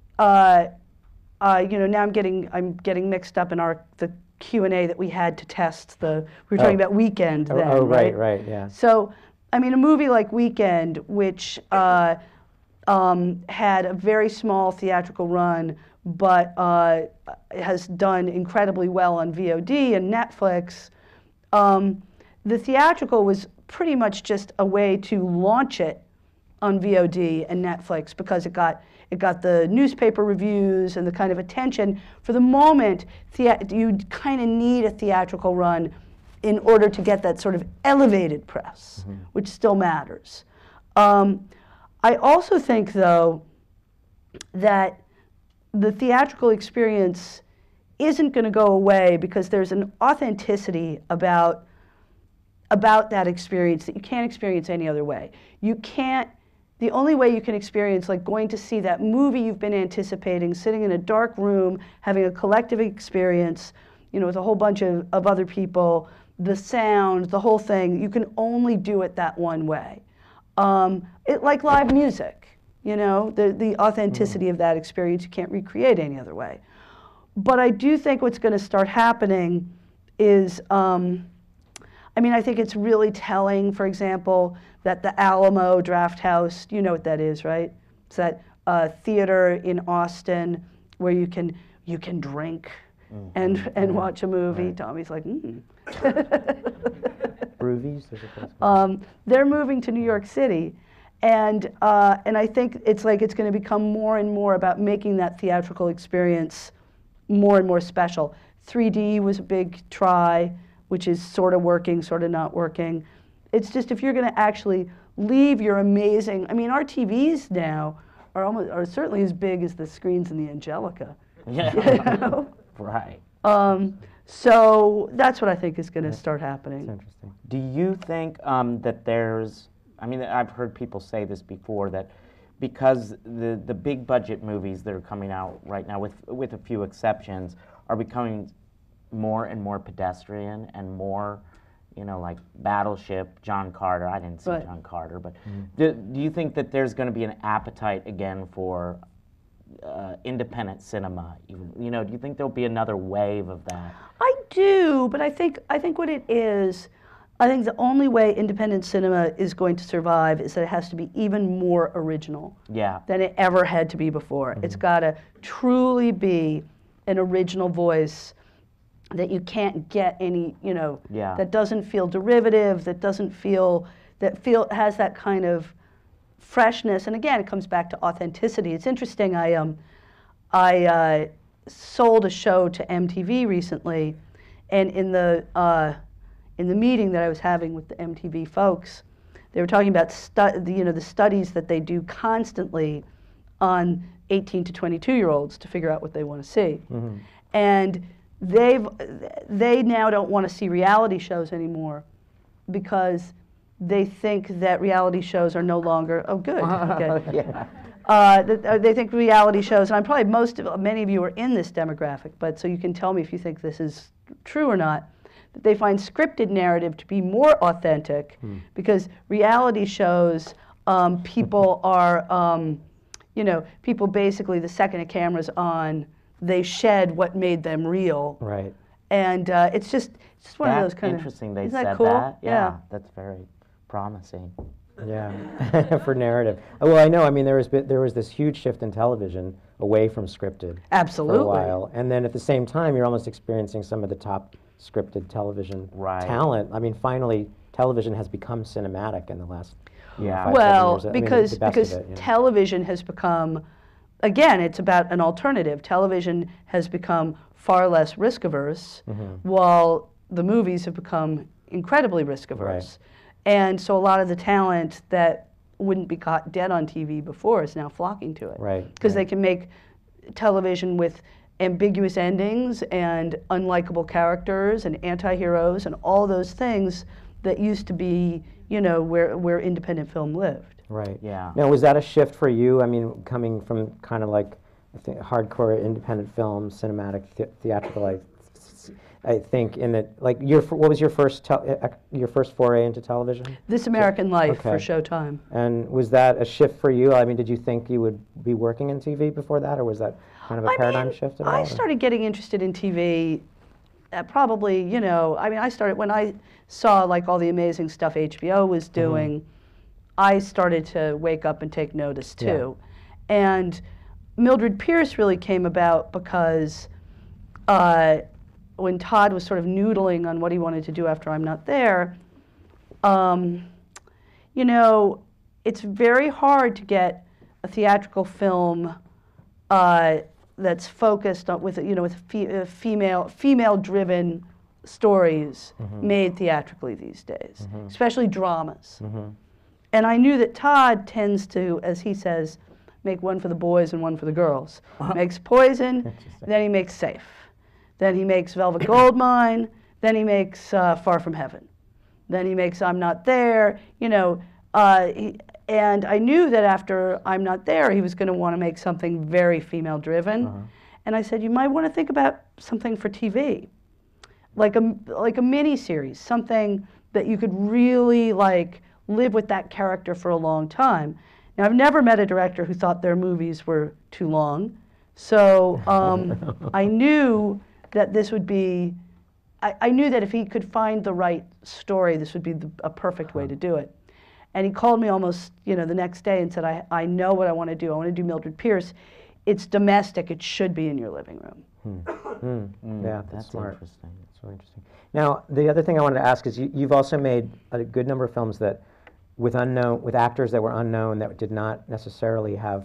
you know, now I'm getting mixed up in the Q&A that we had to test we were talking about Weekend then, right, yeah. So, I mean, a movie like Weekend, which had a very small theatrical run, but has done incredibly well on VOD and Netflix. The theatrical was pretty much just a way to launch it on VOD and Netflix because it got the newspaper reviews and the kind of attention. For the moment, you kind of need a theatrical run in order to get that sort of elevated press, which still matters. I also think, though, that the theatrical experience isn't going to go away because there's an authenticity about that experience that you can't experience any other way. The only way you can experience, like going to see that movie you've been anticipating, sitting in a dark room, having a collective experience, you know, with a whole bunch of other people, the sound, the whole thing, you can only do it that one way. Like live music, you know, the authenticity of that experience you can't recreate any other way. But I do think what's going to start happening is, I mean, I think it's really telling, for example, that the Alamo Drafthouse, you know what that is, right? It's that theater in Austin where you can drink and watch a movie. Right. Tommy's like, Broovies, there's a place. They're moving to New York City, and I think it's going to become more and more about making that theatrical experience more and more special. 3D was a big try, which is sort of working, sort of not working. It's just if you're going to actually leave your amazing, I mean, our TVs now are certainly as big as the screens in the Angelica. Yeah. You know? Right. So that's what I think is going to start happening. That's interesting. Do you think that there's, I mean, I've heard people say this before, that because the big budget movies that are coming out right now, with a few exceptions, are becoming more and more pedestrian and more, you know, like Battleship, John Carter. I didn't see John Carter, but do you think that there's going to be an appetite again for independent cinema? You know, do you think there'll be another wave of that? I do, but I think what it is, I think the only way independent cinema is going to survive is that it has to be even more original than it ever had to be before. It's got to truly be an original voice that you can't get any, you know, that doesn't feel derivative, that has that kind of freshness. And again, it comes back to authenticity. It's interesting, I sold a show to MTV recently, and in the in the meeting that I was having with the MTV folks, they were talking about the studies that they do constantly on 18 to 22-year-olds to figure out what they want to see. Mm-hmm. And they now don't want to see reality shows anymore because they think that reality shows are no longer, oh good, okay. Yeah. They think reality shows, and I'm probably many of you are in this demographic, but so you can tell me if you think this is true or not, that they find scripted narrative to be more authentic because reality shows, people are, people basically, the second a camera's on, they shed what made them real. Right. And it's just one of those kind of. Interesting they isn't said that cool? that. Yeah, that's very promising. Yeah, for narrative. Well, I know. I mean, there was this huge shift in television away from scripted. Absolutely. For a while, and then at the same time, you're almost experiencing some of the top scripted television talent. I mean, finally, television has become cinematic in the last 5, 7 years. Because it, television has become, again, it's about an alternative. Television has become far less risk averse, while the movies have become incredibly risk averse. Right. And so a lot of the talent that wouldn't be caught dead on TV before is now flocking to it. Right. Because they can make television with ambiguous endings and unlikable characters and anti-heroes and all those things that used to be, where independent film lived. Right. Yeah. Now, was that a shift for you? I mean, coming from kind of like, I think, hardcore independent film, cinematic, theatrical, I think in that, like, what was your first foray into television? This American Life for Showtime. And was that a shift for you? I mean, did you think you would be working in TV before that, or was that kind of a paradigm shift at all? I started getting interested in TV probably, I started when I saw like all the amazing stuff HBO was doing, I started to wake up and take notice too. Yeah. And Mildred Pierce really came about because when Todd was sort of noodling on what he wanted to do after I'm Not There, it's very hard to get a theatrical film that's focused on with female-driven stories made theatrically these days, especially dramas. And I knew that Todd tends to, as he says, make one for the boys and one for the girls. Makes Poison, then he makes Safe. Then he makes Velvet Goldmine, then he makes Far From Heaven. Then he makes I'm Not There, and I knew that after I'm Not There, he was going to want to make something very female-driven. And I said, you might want to think about something for TV, like a miniseries, something that you could really live with that character for a long time. Now, I've never met a director who thought their movies were too long, so I knew that this would be, I knew that if he could find the right story, this would be a perfect way to do it. And he called me almost, the next day and said, I know what I want to do. I want to do Mildred Pierce. It's domestic. It should be in your living room. Yeah, that's smart. Interesting. That's really interesting. Now, the other thing I wanted to ask is you've also made a good number of films that with actors that were unknown, that did not necessarily have,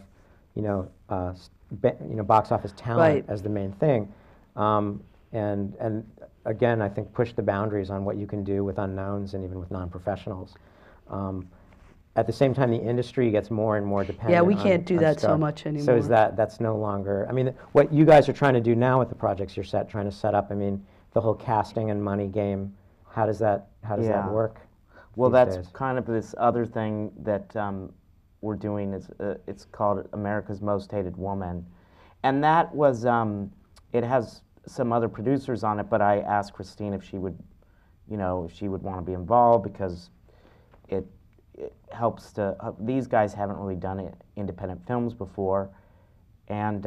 box office talent as the main thing. And again, I think push the boundaries on what you can do with unknowns and even with non-professionals. At the same time, the industry gets more and more dependent. Yeah, we can't do that stuff. so much anymore. So is that's no longer? I mean, what you guys are trying to do now with the projects you're trying to set up. I mean, the whole casting and money game. How does that work? Well, that's days? kind of this other thing that we're doing. Is it's called America's Most Hated Woman, and that was it has some other producers on it. But I asked Christine if she would, if she would want to be involved because it helps to. These guys haven't really done independent films before, and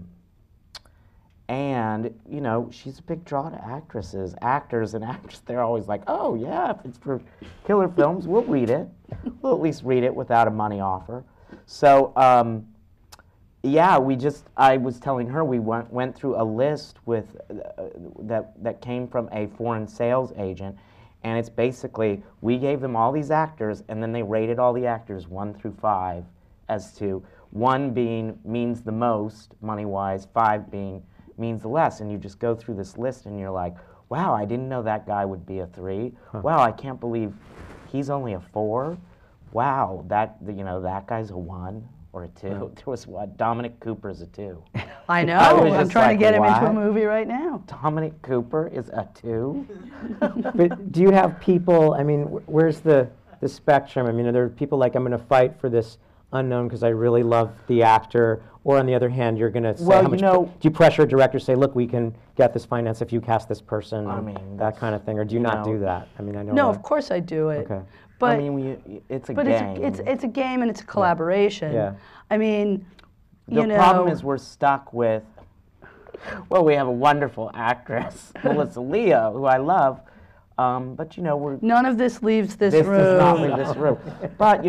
she's a big draw to actors and actors. They're always like, oh yeah, if it's for killer films, we'll read it. We'll at least read it without a money offer. So yeah, I was telling her we went through a list with that came from a foreign sales agent. And it's basically, we gave them all these actors, and then they rated all the actors 1 through 5 as to 1 being means the most, money-wise, 5 being means the less. And you just go through this list, and you're like, wow, I didn't know that guy would be a 3. Wow, I can't believe he's only a 4. Wow, that that guy's a 1 or a 2. There was what? Dominic Cooper's a 2. I know. I was I'm just trying like, to get him into a what? movie right now. Dominic Cooper is a 2? But do you have people, I mean, where's the spectrum? I mean, are there people like, I'm going to fight for this unknown because I really love the actor, or on the other hand, you're going to say, Well, how much do you pressure a director to say, look, we can get this finance if you cast this person, I mean, that kind of thing, or do you not do that? I mean, I know No, that. of course I do it. Okay. But I mean, it's a but game. it's a game and it's a collaboration. Yeah. I mean, The problem is we're stuck with, well, we have a wonderful actress, Melissa Leo, who I love, but we're none of this leaves this this room. does not leave this room. But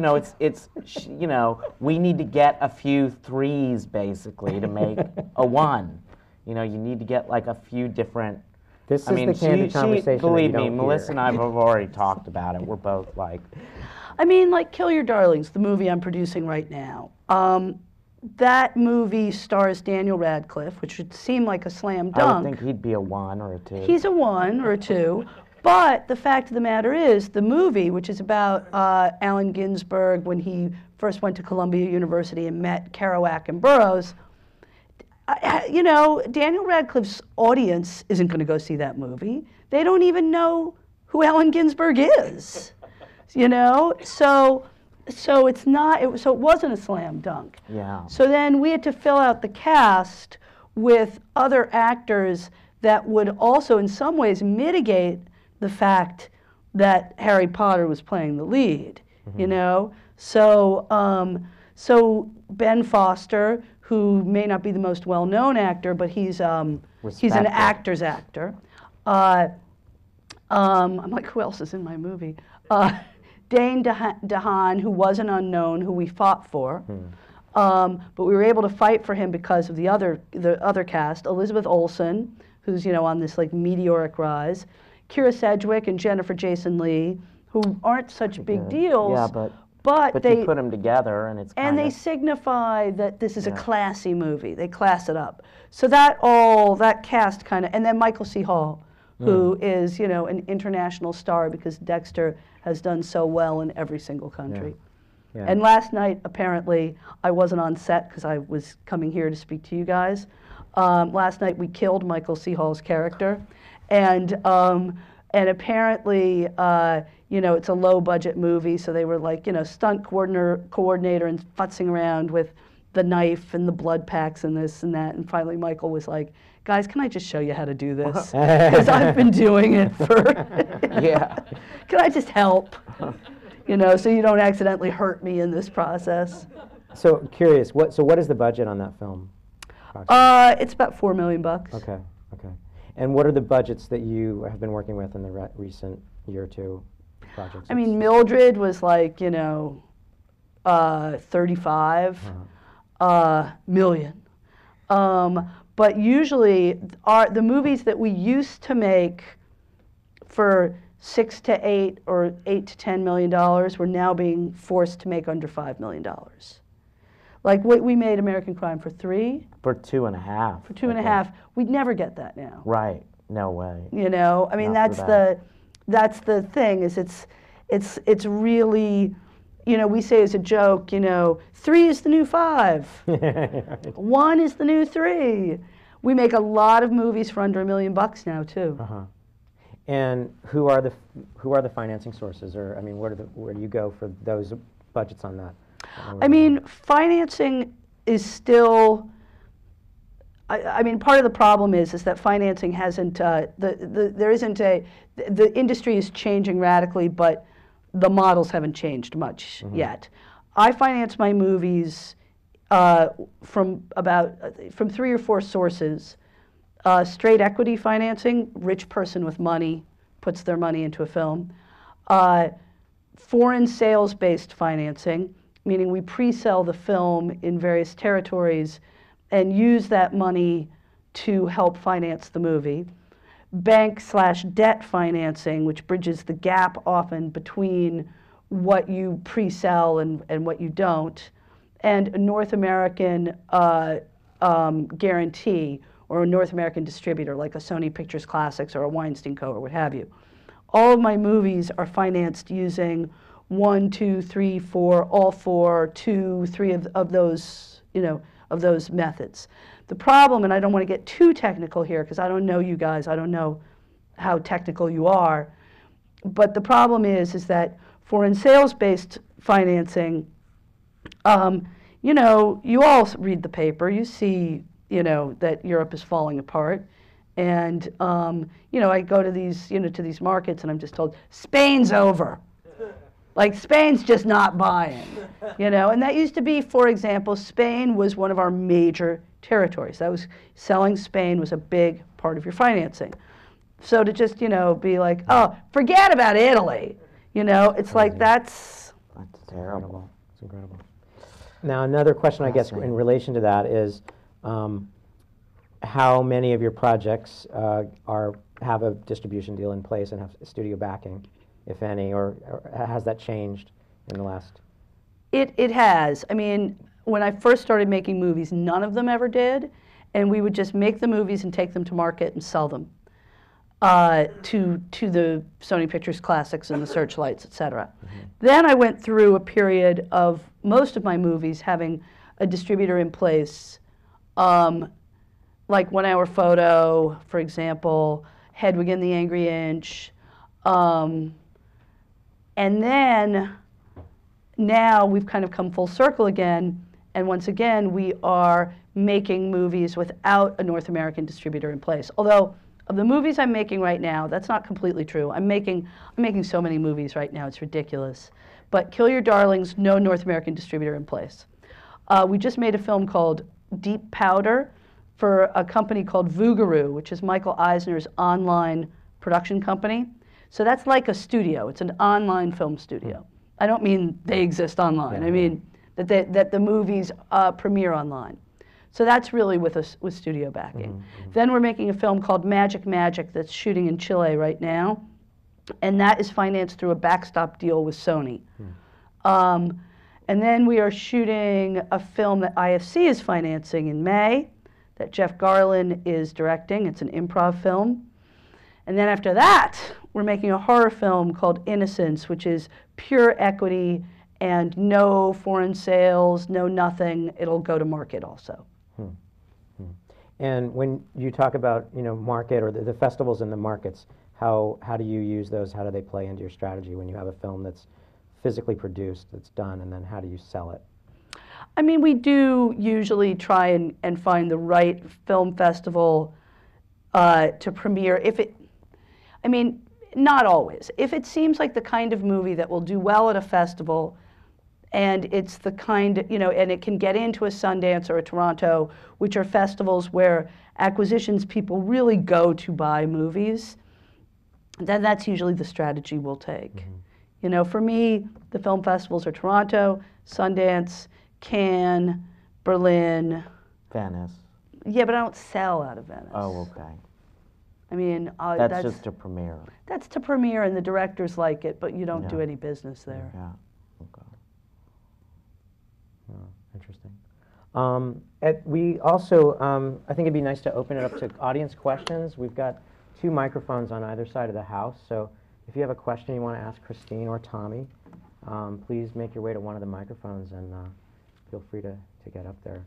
we need to get a few 3s basically to make a 1. You need to get like a few different. This is the candid conversation. Believe that you me, don't Melissa hear. and I have already talked about it. We're both like, I mean, like Kill Your Darlings, the movie I'm producing right now. That movie stars Daniel Radcliffe, which would seem like a slam I dunk. would think he'd be a 1 or a 2. He's a 1 or a 2. But the fact of the matter is, the movie, which is about Allen Ginsberg when he first went to Columbia University and met Kerouac and Burroughs, Daniel Radcliffe's audience isn't going to go see that movie. They don't even know who Allen Ginsberg is. So it's not. So it wasn't a slam dunk. Yeah. So then we had to fill out the cast with other actors that would also, in some ways, mitigate the fact that Harry Potter was playing the lead. So Ben Foster, who may not be the most well-known actor, but he's an actor's actor. I'm like, who else is in my movie? Dane DeHaan, who was an unknown, who we fought for. But we were able to fight for him because of the other cast. Elizabeth Olsen, who's on this like meteoric rise. Kira Sedgwick and Jennifer Jason Leigh, who aren't such big deals. Yeah, but they you put them together and it's and they signify that this is a classy movie. They class it up. So that cast kind of, and then Michael C. Hall, who is an international star because Dexter has done so well in every single country. Yeah. And last night, apparently, I wasn't on set because I was coming here to speak to you guys. Last night we killed Michael C. Hall's character, and apparently, it's a low-budget movie, so they were like, stunt coordinator and futzing around with the knife and the blood packs and this and that. And finally, Michael was like, "Guys, can I just show you how to do this? Because I've been doing it for. Yeah. Can I just help? So you don't accidentally hurt me in this process." So curious, what is the budget on that film? It's about $4 million. Okay. And what are the budgets that you have been working with in the recent year or two projects? I mean, Mildred was like, 35 million. But usually, the movies that we used to make for $6 to $8 or $8 to $10 million, we're now being forced to make under $5 million. Like we made American Crime for 3. For 2.5. For 2.5, we'd never get that now. Right. No way. I mean, Not for that's the thing, is it's really, we say as a joke, 3 is the new 5. 1 is the new 3. We make a lot of movies for under $1 million now too. And who are the financing sources, or I mean, where do you go for those budgets on that? I mean, financing is still. I mean, part of the problem is that financing hasn't. There isn't a. The industry is changing radically, but the models haven't changed much yet. I finance my movies from 3 or 4 sources. Straight equity financing, rich person with money puts their money into a film. Foreign sales-based financing, meaning we pre-sell the film in various territories and use that money to help finance the movie. Bank/debt financing, which bridges the gap often between what you pre-sell and what you don't. And a North American guarantee, or a North American distributor like a Sony Pictures Classics or a Weinstein Co. or what have you. All of my movies are financed using 1, 2, 3, 4, all 4, 2, 3 of those, of those methods. The problem, and I don't want to get too technical here because I don't know you guys, I don't know how technical you are, but the problem is that for in sales-based financing, you all read the paper, you see, that Europe is falling apart. And, I go to these, to these markets and I'm just told, Spain's over. Like, Spain's just not buying, And that used to be, for example, Spain was one of our major territories. That was, selling Spain was a big part of your financing. So to just, be like, oh, forget about Italy, it's like That's terrible. It's incredible. Now, another question, I guess, in relation to that is, how many of your projects have a distribution deal in place and have studio backing, if any, or has that changed in the last? It has. I mean, when I first started making movies, none of them ever did, and we would just make the movies and take them to market and sell them to the Sony Pictures Classics and the Searchlights, etc. Then I went through a period of most of my movies having a distributor in place. Like 1 Hour Photo, for example, Hedwig and the Angry Inch. And then now we've kind of come full circle again, and once again we are making movies without a North American distributor in place. Although of the movies I'm making right now, that's not completely true. I'm making so many movies right now, it's ridiculous. But Kill Your Darlings, no North American distributor in place. We just made a film called Deep Powder for a company called Vugaroo, which is Michael Eisner's online production company. So that's like a studio. It's an online film studio. I don't mean they exist online. I mean that the movies premiere online. So that's really with studio backing. Then we're making a film called Magic Magic that's shooting in Chile right now, and that is financed through a backstop deal with Sony. And then we are shooting a film that IFC is financing in May, that Jeff Garlin is directing. It's an improv film. And then after that, we're making a horror film called Innocence, which is pure equity and no foreign sales, no nothing. It'll go to market also. And when you talk about, market or the festivals and the markets, how do you use those? How do they play into your strategy when you have a film that's physically produced, that's done, and then how do you sell it? I mean, we do usually try and find the right film festival to premiere. Not always. If it seems like the kind of movie that will do well at a festival, and it's the kind, and it can get into a Sundance or a Toronto, which are festivals where acquisitions people really go to buy movies, then that's usually the strategy we'll take. For me, the film festivals are Toronto, Sundance, Cannes, Berlin. Venice. Yeah, but I don't sell out of Venice. Oh, okay. I mean, that's just to premiere. That's to premiere, and the directors like it, but you don't do any business there. Yeah. Okay. Oh, interesting. We also, I think it'd be nice to open it up to audience questions. We've got 2 microphones on either side of the house, so if you have a question you want to ask Christine or Tommy, please make your way to one of the microphones and feel free to get up there.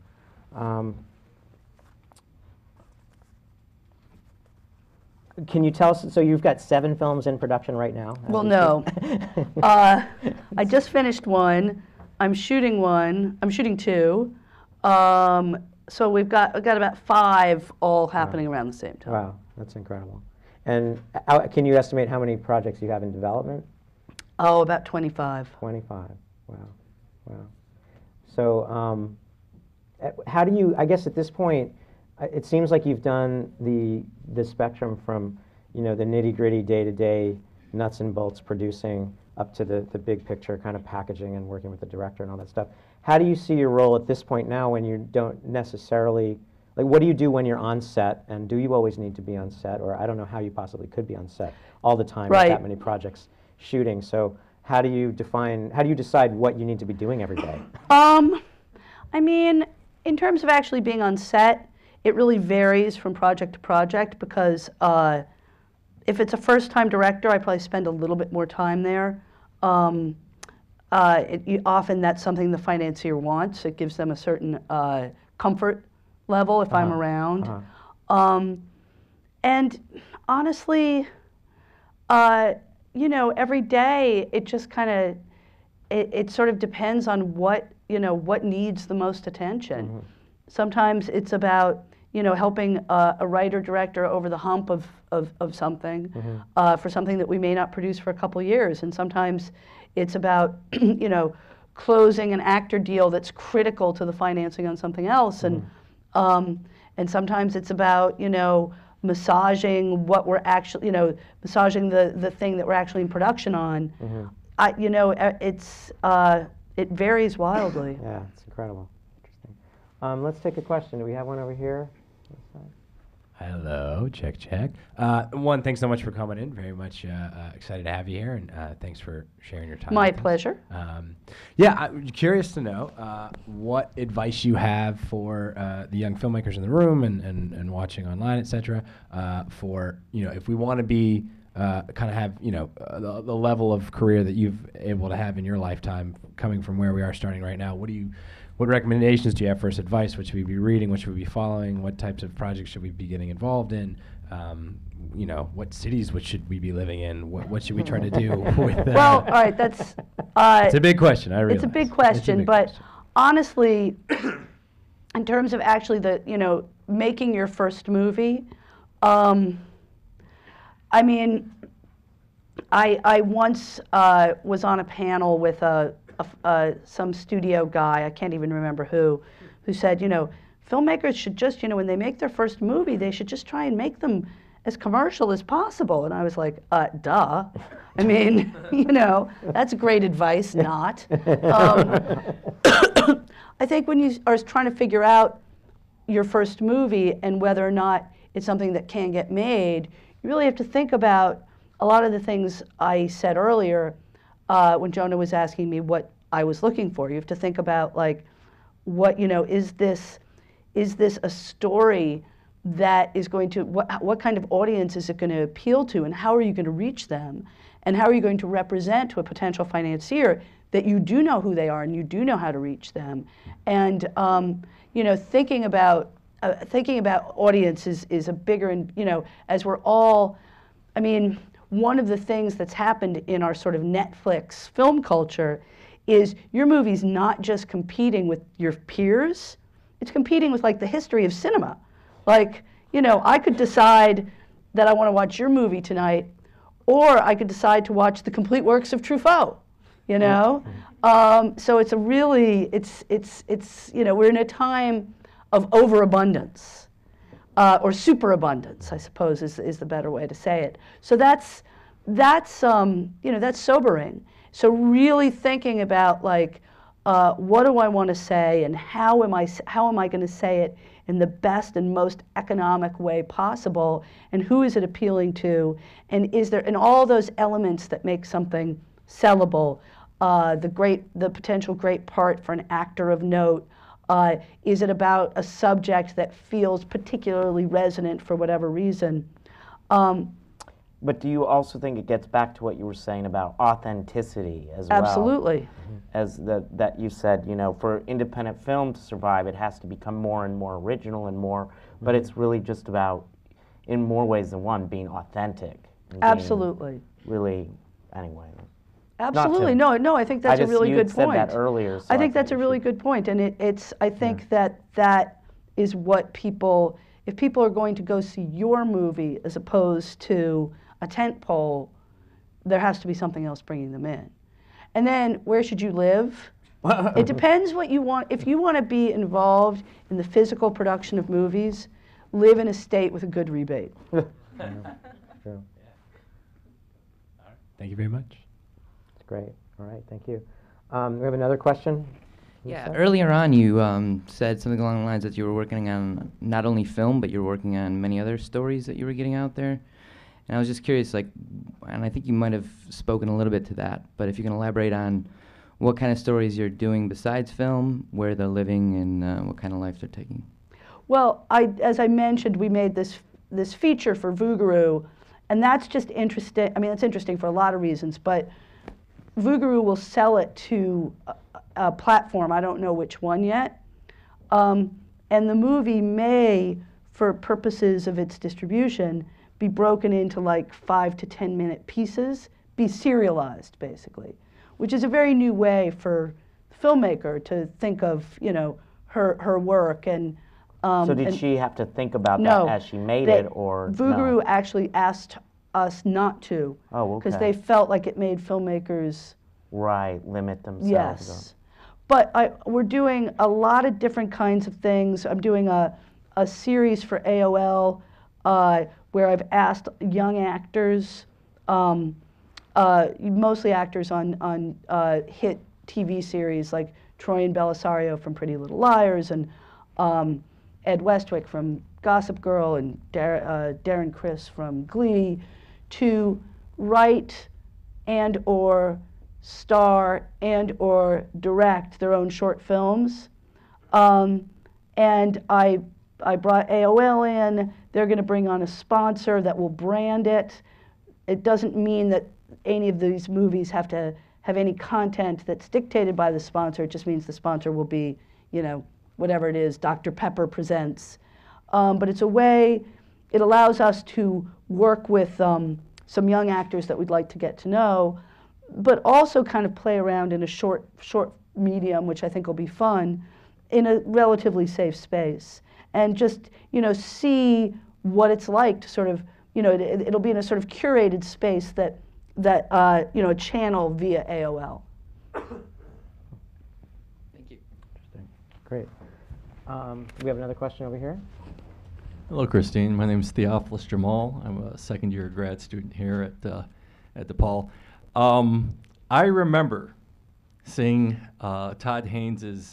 Can you tell us, so you've got 7 films in production right now? Well, no. I just finished one. I'm shooting 2. So we've got about 5 all happening around the same time. Wow, that's incredible. And can you estimate how many projects you have in development? Oh, about 25. 25, wow. So how do you, I guess at this point, it seems like you've done the spectrum from, the nitty-gritty day-to-day nuts and bolts producing up to the big picture kind of packaging and working with the director and all that stuff. How do you see your role at this point now when you don't necessarily, like what do you do when you're on set, and do you always need to be on set, or I don't know how you possibly could be on set all the time with that many projects shooting, so how do you decide what you need to be doing every day? I mean, in terms of actually being on set, it really varies from project to project because if it's a first-time director, I probably spend a little bit more time there. Often that's something the financier wants. It gives them a certain comfort level if I'm around. And honestly, you know, every day it just kind of, it sort of depends on what, you know, what needs the most attention. Sometimes it's about, you know, helping a writer-director over the hump of something, for something that we may not produce for a couple years. And sometimes it's about, you know, closing an actor deal that's critical to the financing on something else. And sometimes it's about, you know, massaging what we're actually, you know, massaging the thing that we're actually in production on. You know, it varies wildly. Yeah, it's incredible. Interesting. Let's take a question. Do we have one over here? Hello, check, check. One, thanks so much for coming in. Very much excited to have you here, and thanks for sharing your time. My with us. pleasure. Yeah, I'm curious to know what advice you have for the young filmmakers in the room and watching online, etc. For, you know, if we want to be kind of have, you know, the level of career that you've able to have in your lifetime, coming from where we are starting right now. What recommendations do you have for us? Advice? What should we be reading? What should we be following? What types of projects should we be getting involved in? You know, what cities should we be living in? What should we try to do with that? Well, all right, that's... it's a big question, I realize. It's a big question, but honestly, in terms of actually you know, making your first movie, I mean, I once was on a panel with some studio guy, I can't even remember who said, you know, filmmakers should just, you know, when they make their first movie, they should just try and make them as commercial as possible. And I was like, duh. I mean, you know, that's great advice, not. I think when you are trying to figure out your first movie and whether or not it's something that can get made, you really have to think about a lot of the things I said earlier when Jonah was asking me what I was looking for. You have to think about, like, what, you know, is this a story that is going to, what kind of audience is it going to appeal to, and how are you going to reach them, and how are you going to represent to a potential financier that you do know who they are and you do know how to reach them. And you know, thinking about audience is a bigger, and, you know, as we're all, I mean, one of the things that's happened in our sort of Netflix film culture is your movie's not just competing with your peers, it's competing with, like, the history of cinema. Like, you know, I could decide that I want to watch your movie tonight, or I could decide to watch the complete works of Truffaut, you know? So it's a really, it's you know, we're in a time of overabundance. Or superabundance, I suppose, is the better way to say it. So that's you know, that's sobering. So really thinking about, like, what do I want to say, and how am I going to say it in the best and most economic way possible, and who is it appealing to, and is there, and all those elements that make something sellable, the potential great part for an actor of note. Is it about a subject that feels particularly resonant for whatever reason? But do you also think it gets back to what you were saying about authenticity as well? Absolutely. As that you said, you know, for independent film to survive, it has to become more and more original and more, but it's really just about, in more ways than one, being authentic. And Absolutely. Really, anyway. Absolutely. No, I think that's a really good point. You said that earlier. So I think that's a really good point, and I think that is what people, if people are going to go see your movie as opposed to a tent pole, there has to be something else bringing them in. And then, where should you live? It depends what you want. If you want to be involved in the physical production of movies, live in a state with a good rebate. Sure. Thank you very much. Great. All right. Thank you. We have another question. Yeah. Earlier on, you said something along the lines that you were working on not only film, but you were working on many other stories that you were getting out there. And I was just curious, like, and I think you might have spoken a little bit to that, but if you can elaborate on what kind of stories you're doing besides film, where they're living, and what kind of life they're taking. Well, as I mentioned, we made this feature for Vugaru, and that's just interesting. I mean, it's interesting for a lot of reasons, but Vugaru will sell it to a platform. I don't know which one yet. And the movie may, for purposes of its distribution, be broken into like 5 to 10 minute pieces, be serialized basically, which is a very new way for the filmmaker to think of, you know, her work. And So did she have to think about no, that as she made it, or Vugaru no? actually asked us not to, Oh, because okay. they felt like it made filmmakers, Right, limit themselves. yes. But we're doing a lot of different kinds of things. I'm doing a series for AOL where I've asked young actors, mostly actors on hit TV series like Troy and Belisario from Pretty Little Liars, and Ed Westwick from Gossip Girl, and Darren Criss from Glee, to write and or star and or direct their own short films. And I brought AOL in. They're going to bring on a sponsor that will brand it. It doesn't mean that any of these movies have to have any content that's dictated by the sponsor. It just means the sponsor will be, you know, whatever it is, Dr. Pepper presents. But it's a way, it allows us to work with some young actors that we'd like to get to know, but also kind of play around in a short medium, which I think will be fun, in a relatively safe space. And just, you know, see what it's like to sort of, you know, it'll be in a sort of curated space that you know, a channel via AOL. Thank you. Interesting. Great. We have another question over here. Hello, Christine. My name is Theophilus Jamal. I'm a second-year grad student here at DePaul. I remember seeing Todd Haynes'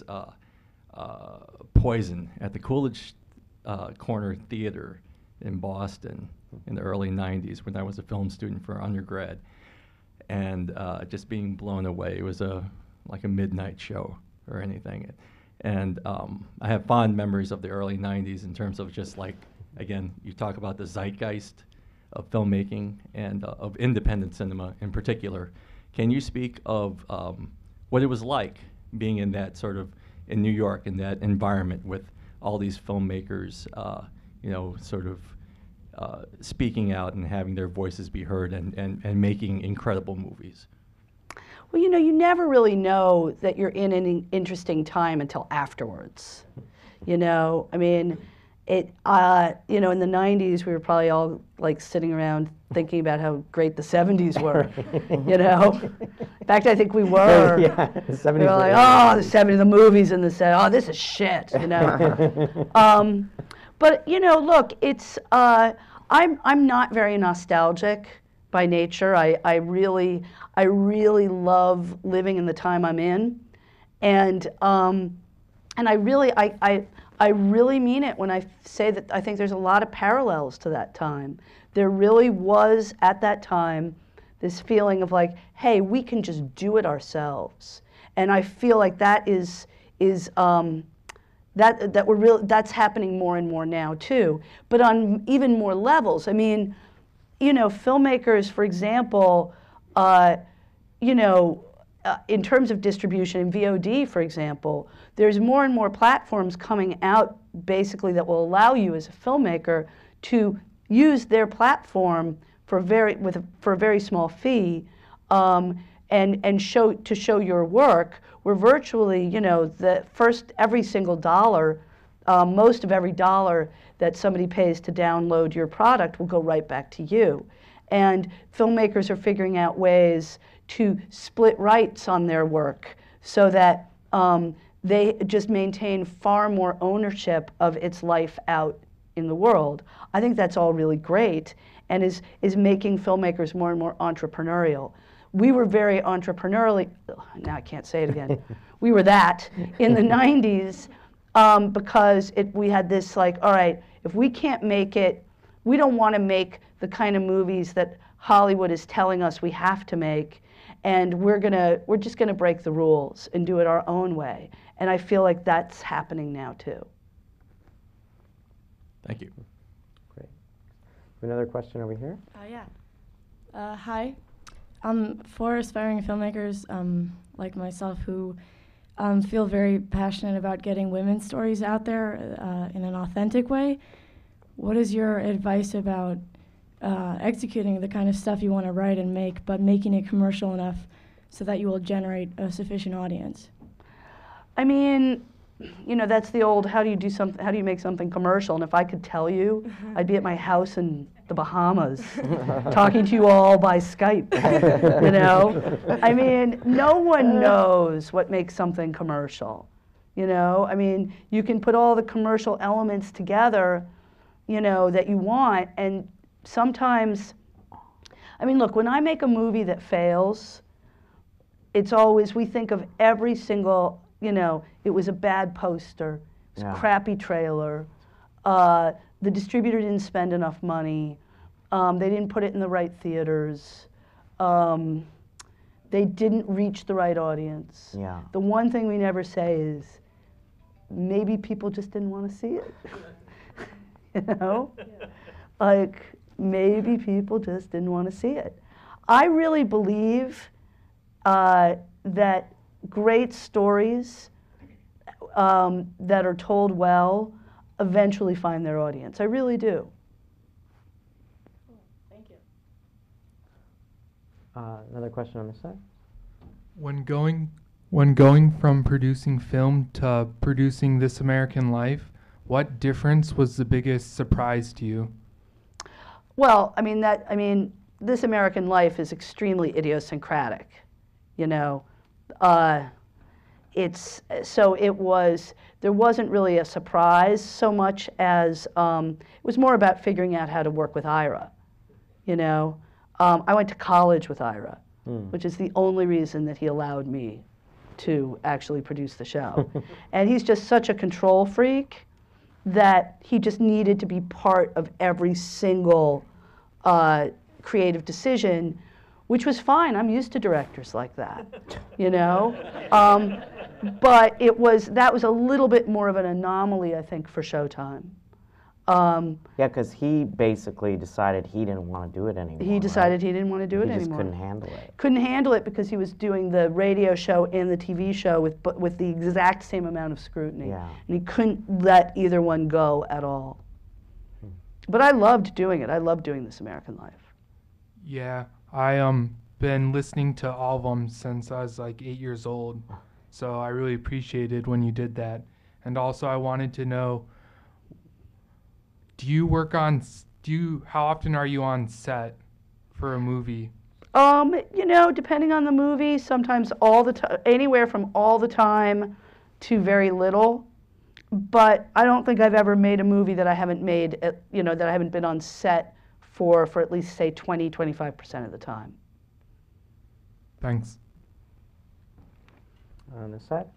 Poison at the Coolidge Corner Theater in Boston in the early 90s when I was a film student for undergrad, and just being blown away. It was like a midnight show or anything. And I have fond memories of the early 90s in terms of just like, again, you talk about the zeitgeist of filmmaking and of independent cinema in particular. Can you speak of what it was like being in that sort of, in New York, in that environment with all these filmmakers, you know, sort of speaking out and having their voices be heard and making incredible movies? Well, you know, you never really know that you're in an interesting time until afterwards. You know, I mean, you know, in the 90s, we were probably all like sitting around thinking about how great the 70s were, you know? In fact, I think we were. Yeah, the 70s we were like, oh, the 70s, the movies in the 70s, oh, this is shit, you know? But, you know, look, it's, I'm not very nostalgic by nature. I really love living in the time I'm in, and I really mean it when I say that I think there's a lot of parallels to that time. There really was at that time this feeling of like, hey, we can just do it ourselves, and I feel like that that's happening more and more now too. But on even more levels, I mean, you know, filmmakers, for example, you know, in terms of distribution in VOD, for example, there's more and more platforms coming out basically that will allow you as a filmmaker to use their platform for a very small fee, and show your work. Where virtually, you know, every single dollar, most of every dollar that somebody pays to download your product will go right back to you. And filmmakers are figuring out ways to split rights on their work so that they just maintain far more ownership of its life out in the world. I think that's all really great and is making filmmakers more and more entrepreneurial. We were very entrepreneurially, now I can't say it again, we were that in the 90s because we had this like, all right, if we can't make it, we don't want to make the kind of movies that Hollywood is telling us we have to make, and we're just gonna break the rules and do it our own way. And I feel like that's happening now too. Thank you. Great. Another question over here? Hi. For aspiring filmmakers like myself who feel very passionate about getting women's stories out there in an authentic way, what is your advice about executing the kind of stuff you want to write and make, but making it commercial enough so that you will generate a sufficient audience? I mean, you know, that's the old, how do you make something commercial? And if I could tell you, I'd be at my house in the Bahamas talking to you all by Skype, you know? I mean, no one knows what makes something commercial, you know? I mean, you can put all the commercial elements together, you know, that you want, and sometimes, I mean, look, when I make a movie that fails, it's always, we think of every single, you know, it was a bad poster, it was a crappy trailer, the distributor didn't spend enough money, they didn't put it in the right theaters, they didn't reach the right audience. Yeah. The one thing we never say is, maybe people just didn't want to see it. You know? Like, maybe people just didn't want to see it. I really believe that great stories that are told well eventually find their audience. I really do. Thank you. Another question on this side? When going from producing film to producing This American Life, what difference was the biggest surprise to you? Well, I mean, This American Life is extremely idiosyncratic, you know. There wasn't really a surprise so much as it was more about figuring out how to work with Ira, you know. I went to college with Ira, which is the only reason that he allowed me to actually produce the show. And he's just such a control freak that he just needed to be part of every single creative decision, which was fine. I'm used to directors like that, you know? But that was a little bit more of an anomaly, I think, for Showtime. Yeah, because he basically decided he didn't want to do it anymore. He decided he didn't want to do it He just anymore. couldn't handle it. Couldn't handle it because he was doing the radio show and the TV show with the exact same amount of scrutiny. Yeah. And he couldn't let either one go at all. But I loved doing it. I loved doing This American Life. Yeah, I been listening to all of them since I was like 8 years old, so I really appreciated when you did that. And also, I wanted to know, how often are you on set for a movie? You know, depending on the movie, sometimes all the time, anywhere from all the time to very little. But I don't think I've ever made a movie that I haven't made, you know, that I haven't been on set for at least, say, 25% of the time. Thanks. On this side?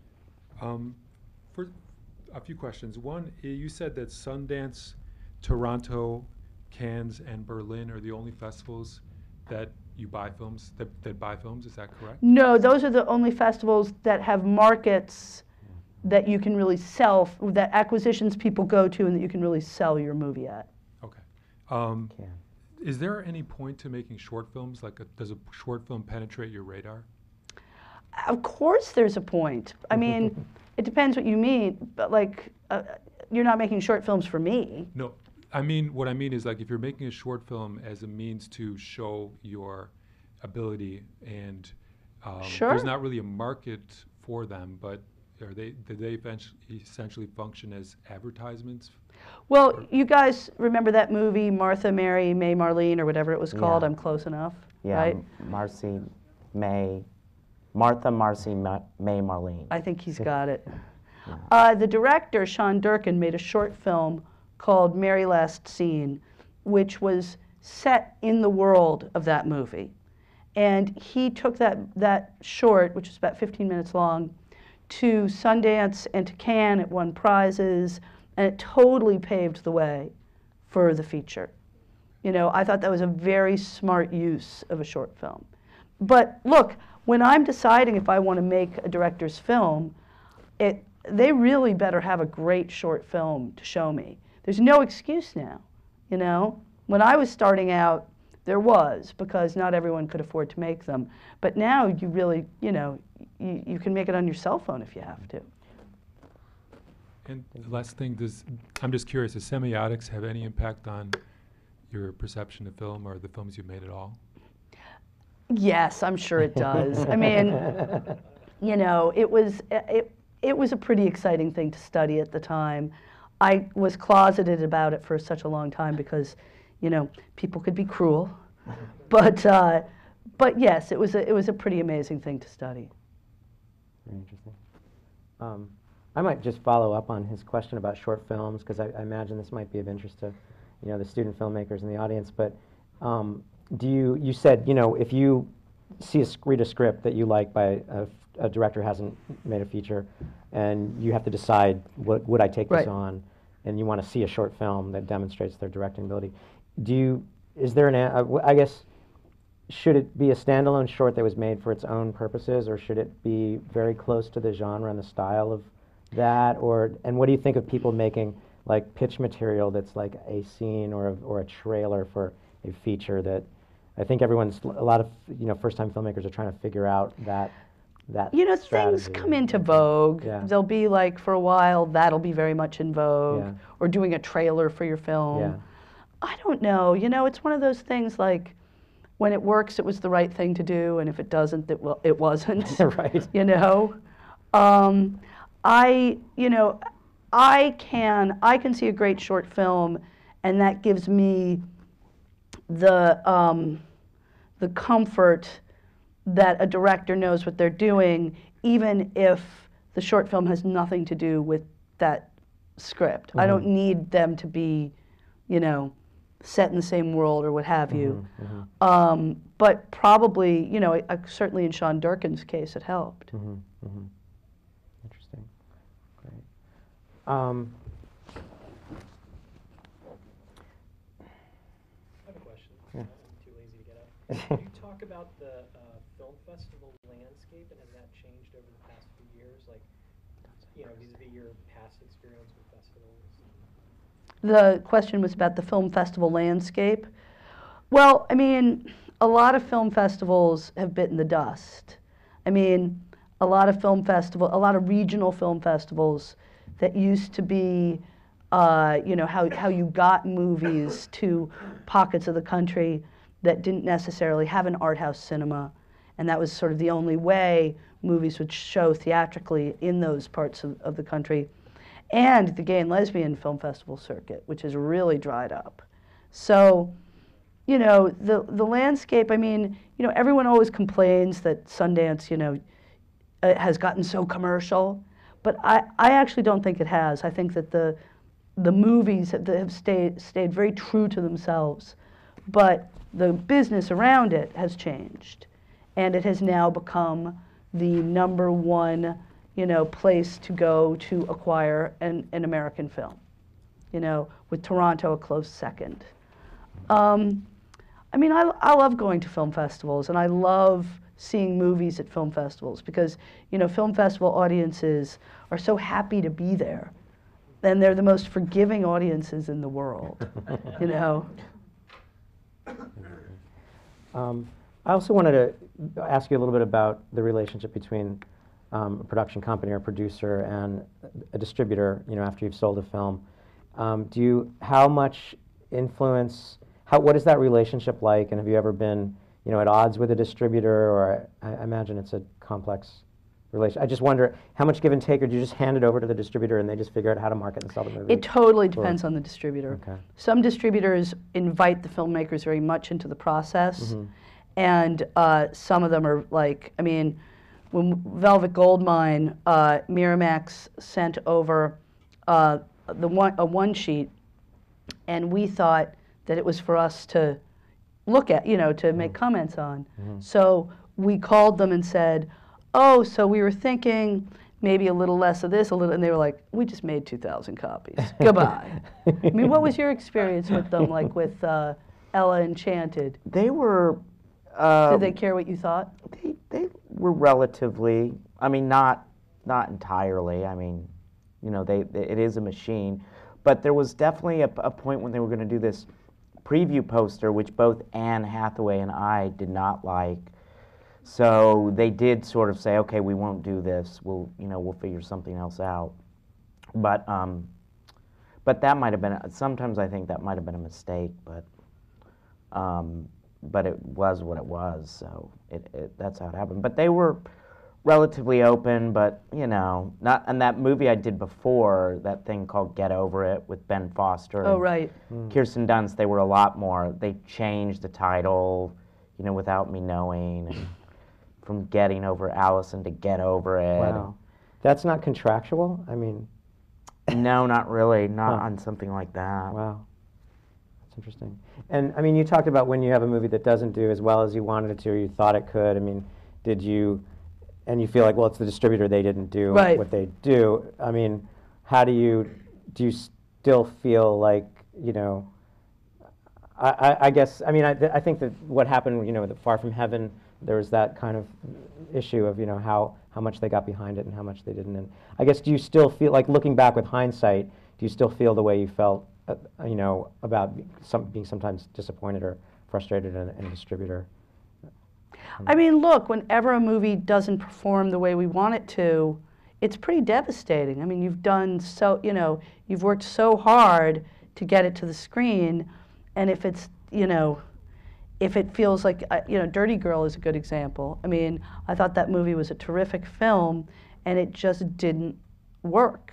For a few questions. One, you said that Sundance, Toronto, Cannes, and Berlin are the only festivals that you buy films, that buy films. Is that correct? No, those are the only festivals that have markets that you can really sell, that acquisitions people go to and that you can really sell your movie at. Okay. Is there any point to making short films? Like, does a short film penetrate your radar? Of course there's a point. I mean, it depends what you mean, but like, you're not making short films for me. No, I mean, what I mean is, like, if you're making a short film as a means to show your ability and Sure. there's not really a market for them, but do they essentially function as advertisements? Well, you guys remember that movie, Martha, Mary, May, Marlene, or whatever it was called? Yeah. I'm close enough, Yeah, right? Martha, Marcy, May, Marlene. I think he's got it. The director, Sean Durkin, made a short film called Mary Last Scene, which was set in the world of that movie. And he took that short, which was about 15 minutes long, to Sundance and to Cannes. It won prizes, and it totally paved the way for the feature. You know, I thought that was a very smart use of a short film. But look, when I'm deciding if I want to make a director's film, they really better have a great short film to show me. there's no excuse now, you know? When I was starting out, there was, because not everyone could afford to make them. But now you really, you know, you can make it on your cell phone if you have to. And the last thing, I'm just curious, does semiotics have any impact on your perception of film or the films you've made at all? Yes, I'm sure it does. I mean, you know, it was a pretty exciting thing to study at the time. I was closeted about it for such a long time because, you know, people could be cruel. But yes, it was a pretty amazing thing to study. Very interesting. I might just follow up on his question about short films, because I imagine this might be of interest to, you know, the student filmmakers in the audience. But you said, you know, if you read a script that you like by a director who hasn't made a feature, and you have to decide, would I take this on, and you want to see a short film that demonstrates their directing ability. Is there I guess, should it be a standalone short that was made for its own purposes, or should it be very close to the genre and the style of that? And what do you think of people making like pitch material that's like a scene or a trailer for a feature that I think a lot of, you know, first-time filmmakers are trying to figure out that you know, strategy. things come into vogue. Yeah. They'll be like, for a while, that'll be very much in vogue, Yeah. or doing a trailer for your film. Yeah. I don't know. You know, it's one of those things like, when it works, it was the right thing to do, and if it doesn't, it wasn't. Right. You know, you know, I can see a great short film, and that gives me the comfort that a director knows what they're doing, even if the short film has nothing to do with that script. I don't need them to be, you know, set in the same world or what have you. But probably, you know, certainly in Sean Durkin's case, it helped. Interesting. Great. I have a question. Yeah. I'm too lazy to get up. Can you talk about the film festival landscape, and has that changed over the past few years? Like, you know, vis-a-vis your past experience with festivals? The question was about the film festival landscape. Well, I mean, a lot of film festivals have bitten the dust. I mean, a lot of regional film festivals that used to be, you know, how you got movies to pockets of the country that didn't necessarily have an art house cinema, and that was sort of the only way movies would show theatrically in those parts of the country. And the gay and lesbian film festival circuit, which has really dried up. So, you know, the landscape, I mean, you know, everyone always complains that Sundance, you know, has gotten so commercial, but I actually don't think it has. I think that the movies have stayed very true to themselves, but the business around it has changed, and it has now become the #1, you know, place to go to acquire an American film, you know, with Toronto a close second. I mean, I love going to film festivals, and I love seeing movies at film festivals because, you know, film festival audiences are so happy to be there, and they're the most forgiving audiences in the world, you know. I also wanted to ask you a little bit about the relationship between a production company or producer and a distributor, you know, after you've sold a film. How much influence, what is that relationship like, and have you ever been, you know, at odds with a distributor, or I imagine it's a complex relation. I just wonder, how much give and take, or do you just hand it over to the distributor and they just figure out how to market and sell the movie? It totally depends on the distributor. Okay. Some distributors invite the filmmakers very much into the process, and some of them are like, I mean, when Velvet Goldmine, Miramax sent over a one sheet, and we thought that it was for us to look at, you know, to make comments on. So we called them and said, oh, so we were thinking maybe a little less of this, and they were like, we just made 2,000 copies. Goodbye. I mean, what was your experience with them, like with Ella Enchanted? They were... Did they care what you thought? They were relatively, I mean, not entirely. I mean, you know, it is a machine. But there was definitely a point when they were going to do this preview poster, which both Anne Hathaway and I did not like. So they did sort of say, okay, we won't do this. We'll figure something else out. But that might have been, sometimes I think that might have been a mistake, but it was what it was, so that's how it happened. But they were relatively open, but not. And that movie I did before, that thing called Get Over It with Ben Foster. Oh, and right. Kirsten Dunst, they were a lot more. They changed the title, without me knowing, and from Getting Over Allison to Get Over It. Wow. That's not contractual? I mean... No, not really. Not on something like that. Wow. That's interesting. And, I mean, you talked about when you have a movie that doesn't do as well as you wanted it to or you thought it could. I mean, did you... And you feel like, well, it's the distributor, they didn't do what they do. I mean, how do you still feel like, I guess, I mean, I think that what happened, with Far From Heaven, there was that kind of issue of, how much they got behind it and how much they didn't. And I guess, do you still feel, like looking back with hindsight, do you still feel the way you felt, about being sometimes disappointed or frustrated in a distributor? I mean, look, whenever a movie doesn't perform the way we want it to, it's pretty devastating. I mean, you've worked so hard to get it to the screen, and if it's, if it feels like, Dirty Girl is a good example. I mean, I thought that movie was a terrific film, and it just didn't work,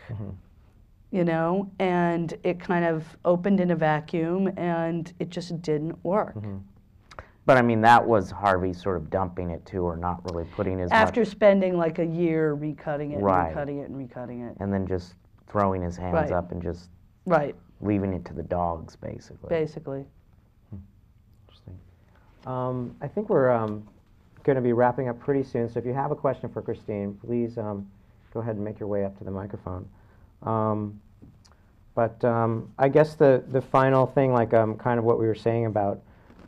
and it kind of opened in a vacuum, and it just didn't work. But I mean, that was Harvey sort of dumping it too, or not really putting as much. After spending like a year recutting it, Right. and recutting it, and recutting it. And then just throwing his hands Right. up and just Right. leaving it to the dogs, basically. Basically. Interesting. I think we're going to be wrapping up pretty soon, so if you have a question for Christine, please go ahead and make your way up to the microphone. But I guess the final thing, like kind of what we were saying about,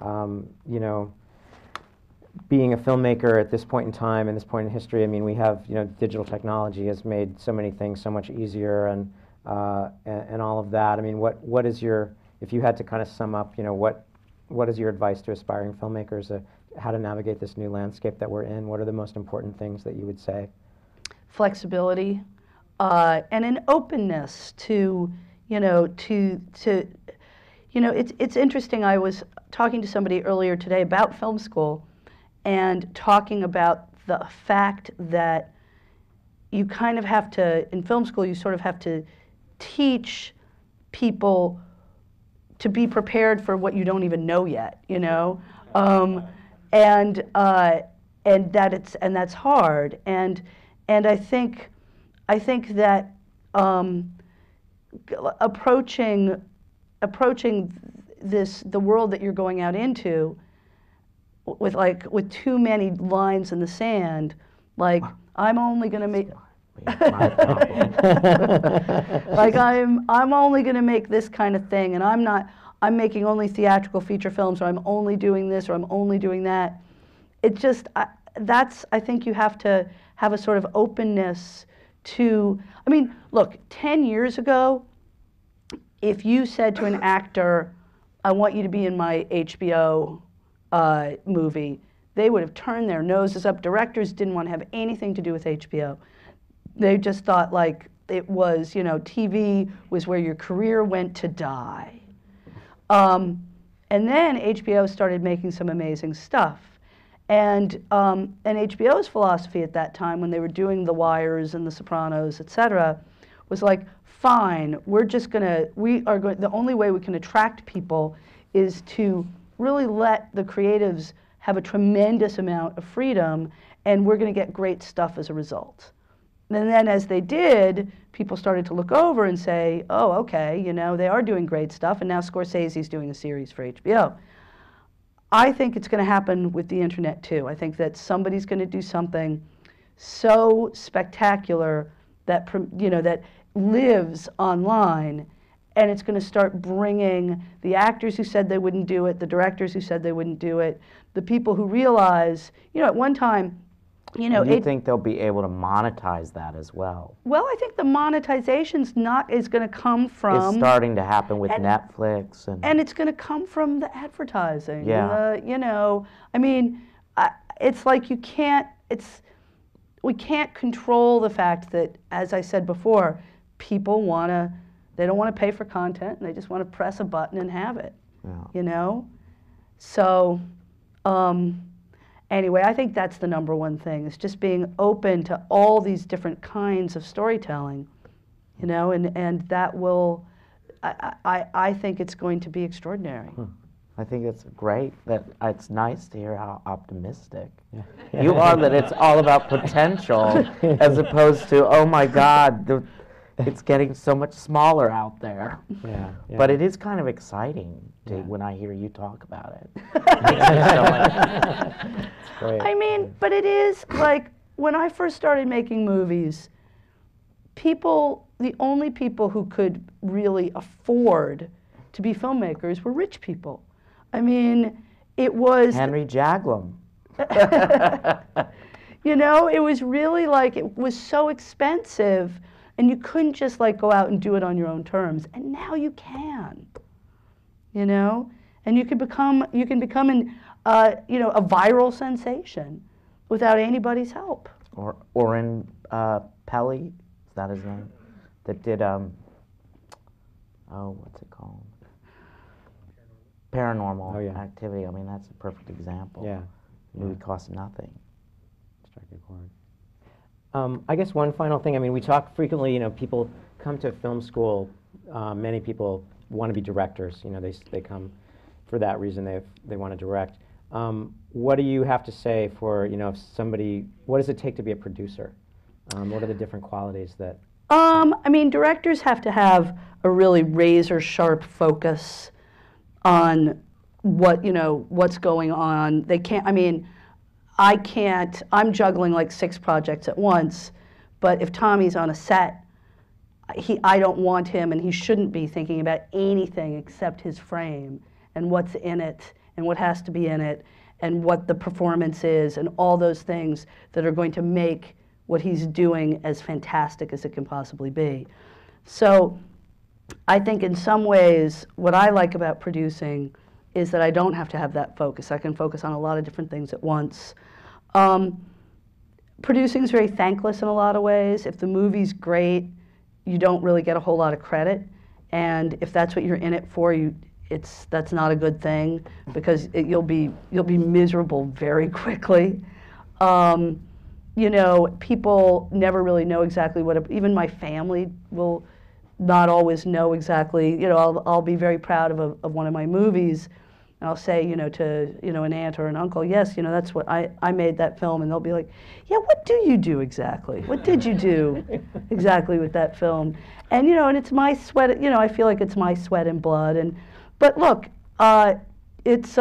being a filmmaker at this point in time, and this point in history, I mean, we have, digital technology has made so many things so much easier, and all of that. I mean, what is your, if you had to kind of sum up, what is your advice to aspiring filmmakers, how to navigate this new landscape that we're in? What are the most important things that you would say? Flexibility, and an openness to, it's interesting. I was talking to somebody earlier today about film school and talking about the fact that you kind of have to, in film school, you sort of have to teach people to be prepared for what you don't even know yet, and that's hard. And I think that approaching the world that you're going out into with too many lines in the sand, like I'm only going to make like I'm only going to make this kind of thing, and I'm making only theatrical feature films, or I'm only doing this, or I'm only doing that. It just I think you have to have a sort of openness to, I mean, look, 10 years ago, if you said to an actor, I want you to be in my HBO movie, they would have turned their noses up. Directors didn't want to have anything to do with HBO. They just thought like it was, TV was where your career went to die. And then HBO started making some amazing stuff. And HBO's philosophy at that time, when they were doing The Wires and The Sopranos, et cetera, was like, fine, the only way we can attract people is to really let the creatives have a tremendous amount of freedom, and we're going to get great stuff as a result. And then as they did, people started to look over and say, oh, okay, they are doing great stuff, and now Scorsese's doing a series for HBO. I think it's going to happen with the internet too. I think that somebody's going to do something so spectacular that that lives online, and it's going to start bringing the actors who said they wouldn't do it, the directors who said they wouldn't do it, the people who realize, at one time, you know, And you think they'll be able to monetize that as well? well, I think the monetization's is going to come from. It's starting to happen with and- Netflix And it's going to come from the advertising. Yeah. And the, you know, I mean, it's like we can't control the fact that, as I said before, people they don't want to pay for content, and they just want to press a button and have it. Yeah. You know? So, anyway, I think that's the number one thing, is just being open to all these different kinds of storytelling, you know, and that will, I think it's going to be extraordinary. I think it's great. It's nice to hear how optimistic you are, that it's all about potential as opposed to, oh my God, it's getting so much smaller out there. Yeah, yeah. But it is kind of exciting when I hear you talk about it. Great. I mean, but it is like, when I first started making movies, the only people who could really afford to be filmmakers were rich people. I mean, it was... Henry Jaglom. You know, it was really like, it was so expensive, and you couldn't just like go out and do it on your own terms. And now you can, you know? And you can become you know, a viral sensation without anybody's help. Or in Pelly, is that his name? That did, what's it called? Paranormal Activity. I mean, that's a perfect example. Yeah. The movie costs nothing. Strike a chord. I guess one final thing. I mean, we talk frequently. You know, people come to film school. Many people want to be directors. You know, they come for that reason. They want to direct. What do you have to say for, you know, if somebody? What does it take to be a producer? What are the different qualities that? I mean, directors have to have a really razor sharp focus on what's going on. They can't, I mean, I'm juggling like 6 projects at once, but if Tommy's on a set, I don't want him, and he shouldn't be thinking about anything except his frame and what's in it and what has to be in it and what the performance is and all those things that are going to make what he's doing as fantastic as it can possibly be. So I think in some ways, what I like about producing is that I don't have to have that focus. I can focus on a lot of different things at once. Producing is very thankless in a lot of ways. If the movie's great, you don't really get a whole lot of credit. And if that's what you're in it for, that's not a good thing, because you'll be miserable very quickly. You know, people never really know exactly even my family will not always know exactly. You know, I'll be very proud of one of my movies, and I'll say, you know, to, you know, an aunt or an uncle, yes, you know, that's what I made that film, and they'll be like, yeah, what do you do exactly? What did you do exactly with that film? And, you know, and it's my sweat, you know, I feel like it's my sweat and blood. But look, it's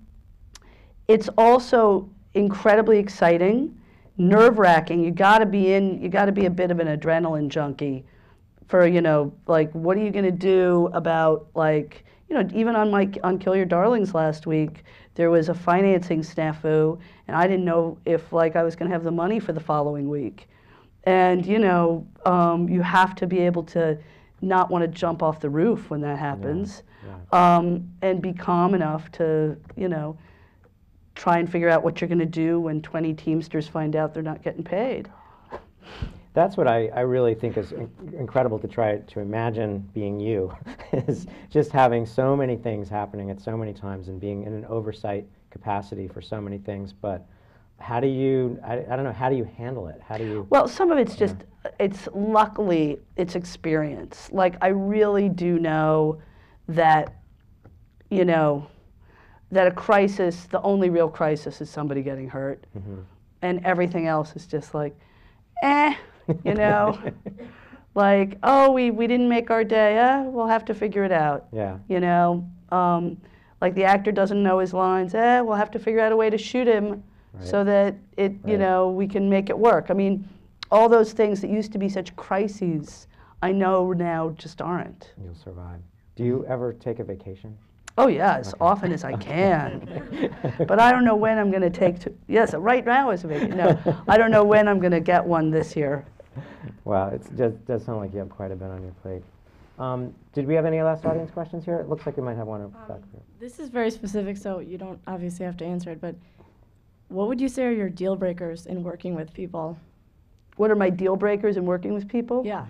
also incredibly exciting, nerve-wracking. You got to be a bit of an adrenaline junkie for, you know, like, what are you going to do about, like, you know, even on Kill Your Darlings last week, there was a financing snafu, and I didn't know if, like, I was going to have the money for the following week. And, you know, you have to be able to not want to jump off the roof when that happens, and be calm enough to, you know, try and figure out what you're going to do when 20 Teamsters find out they're not getting paid. That's what I really think is incredible to try to imagine being you, is just having so many things happening at so many times and being in an oversight capacity for so many things. But how do you, I don't know, how do you handle it? How do you? Well, some of it's just, luckily, it's experience. Like, I really do know that, you know, that a crisis, the only real crisis is somebody getting hurt. Mm-hmm. And everything else is just like, you know, like, oh, we didn't make our day, we'll have to figure it out. Yeah. You know, like the actor doesn't know his lines, we'll have to figure out a way to shoot him so that you know, we can make it work. I mean, all those things that used to be such crises, I know now just aren't. You'll survive. Do you ever take a vacation? Oh yeah, as often as I can. But I don't know when I'm going to take to. Yes, right now is a big. No, I don't know when I'm going to get one this year. Wow, it does sound like you have quite a bit on your plate. Did we have any last audience questions here? It looks like we might have one back there. This is very specific, so you don't obviously have to answer it, but what would you say are your deal breakers in working with people? What are my deal breakers in working with people? Yeah.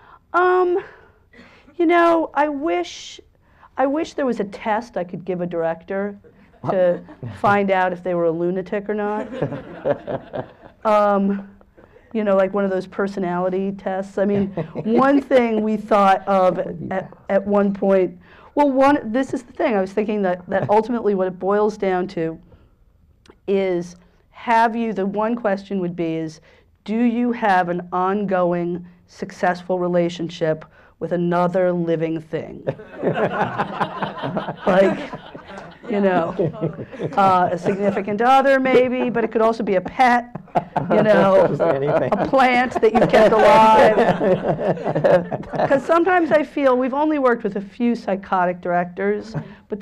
You know, I wish there was a test I could give a director to find out if they were a lunatic or not. You know, like one of those personality tests. I mean, one thing we thought of at one point, well, this is the thing, I was thinking that ultimately what it boils down to is, the one question would be is, do you have an ongoing, successful relationship with another living thing? Like, you know, a significant other maybe, but it could also be a pet, you know, a plant that you've kept alive. Because sometimes I feel we've only worked with a few psychotic directors, but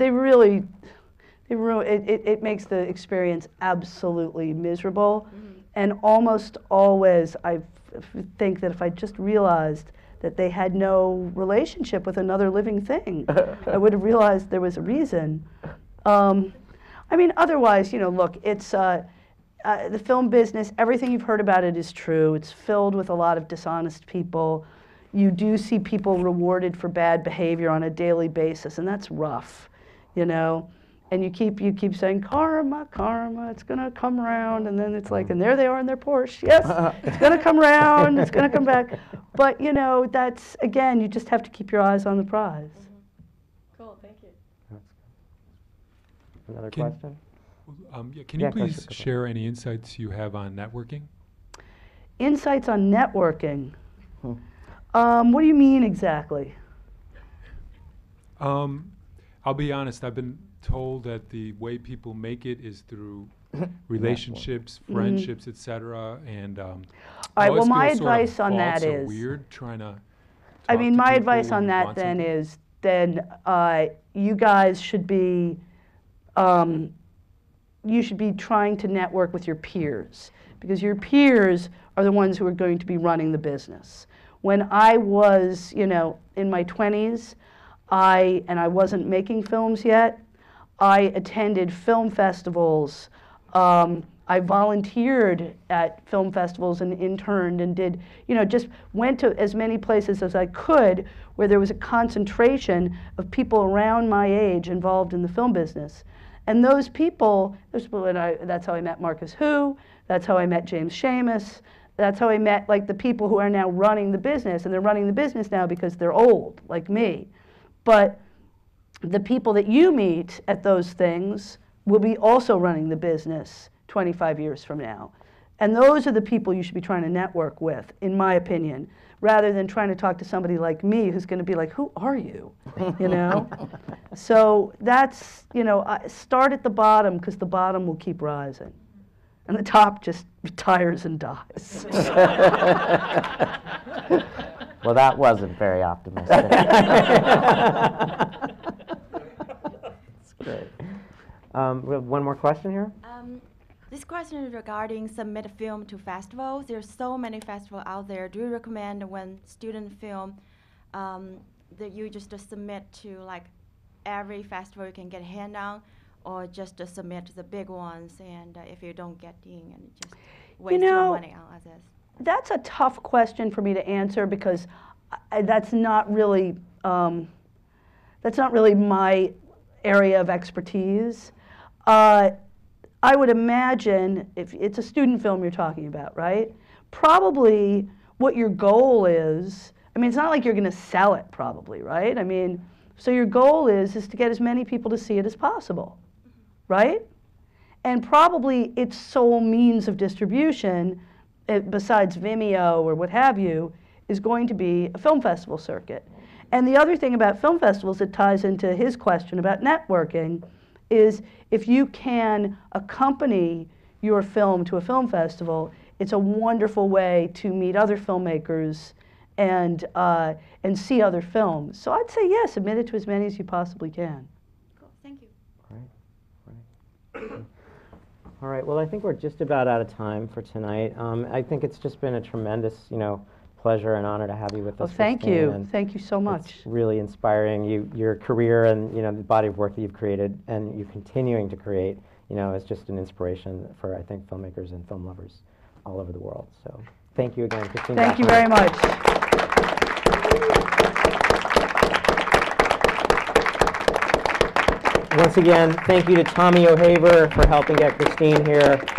it makes the experience absolutely miserable. And almost always I think that if I just realized that they had no relationship with another living thing, I would have realized there was a reason. I mean, otherwise, you know, look, it's the film business, everything you've heard about it is true. It's filled with a lot of dishonest people. You do see people rewarded for bad behavior on a daily basis, and that's rough, you know. And you keep saying, karma, karma, it's going to come around. And then it's like, and there they are in their Porsche. Yes, it's going to come around, it's going to come back. But, you know, that's, again, you just have to keep your eyes on the prize. Cool, thank you. Another question? Can you please share any insights you have on networking? Insights on networking? What do you mean exactly? I'll be honest, I've been told that the way people make it is through relationships, friendships, etc. And all right. Well, my advice on that is weird trying to. I mean, my advice on that then is you guys should be trying to network with your peers, because your peers are the ones who are going to be running the business. When I was, you know, in my 20s, I wasn't making films yet. I attended film festivals. I volunteered at film festivals and interned and did, you know, just went to as many places as I could where there was a concentration of people around my age involved in the film business. And those people, that's how I met Marcus Hu, that's how I met James Seamus, that's how I met like the people who are now running the business, and they're running the business now because they're old, like me. But the people that you meet at those things will be also running the business 25 years from now. And those are the people you should be trying to network with, in my opinion, rather than trying to talk to somebody like me who's going to be like, who are you? You know? So that's, you know, start at the bottom, because the bottom will keep rising. And the top just retires and dies. Well, that wasn't very optimistic. That's great. We have one more question here. This question is regarding submit film to festivals. There's so many festivals out there. Do you recommend when student film that you just submit to like every festival you can get a hand on, or just submit to the big ones, and if you don't get in, and just waste your money on others? That's a tough question for me to answer, because that's not really my area of expertise. I would imagine, if it's a student film you're talking about, right? Probably what your goal is, I mean, it's not like you're going to sell it probably, right? I mean, so your goal is to get as many people to see it as possible, right? And probably its sole means of distribution, besides Vimeo or what have you, is going to be a film festival circuit. And the other thing about film festivals that ties into his question about networking is, if you can accompany your film to a film festival, it's a wonderful way to meet other filmmakers and see other films. So I'd say yes, submit it to as many as you possibly can. Cool. All right. Well, I think we're just about out of time for tonight. I think it's just been a tremendous, pleasure and honor to have you with Well, us. thank Christine, you. and Thank you so much. It's really inspiring. Your career and the body of work that you've created and you're continuing to create, is just an inspiration for I think filmmakers and film lovers all over the world. So thank you again, Christine. Thank you Vachon. very much. Once again, thank you to Tommy O'Haver for helping get Christine here.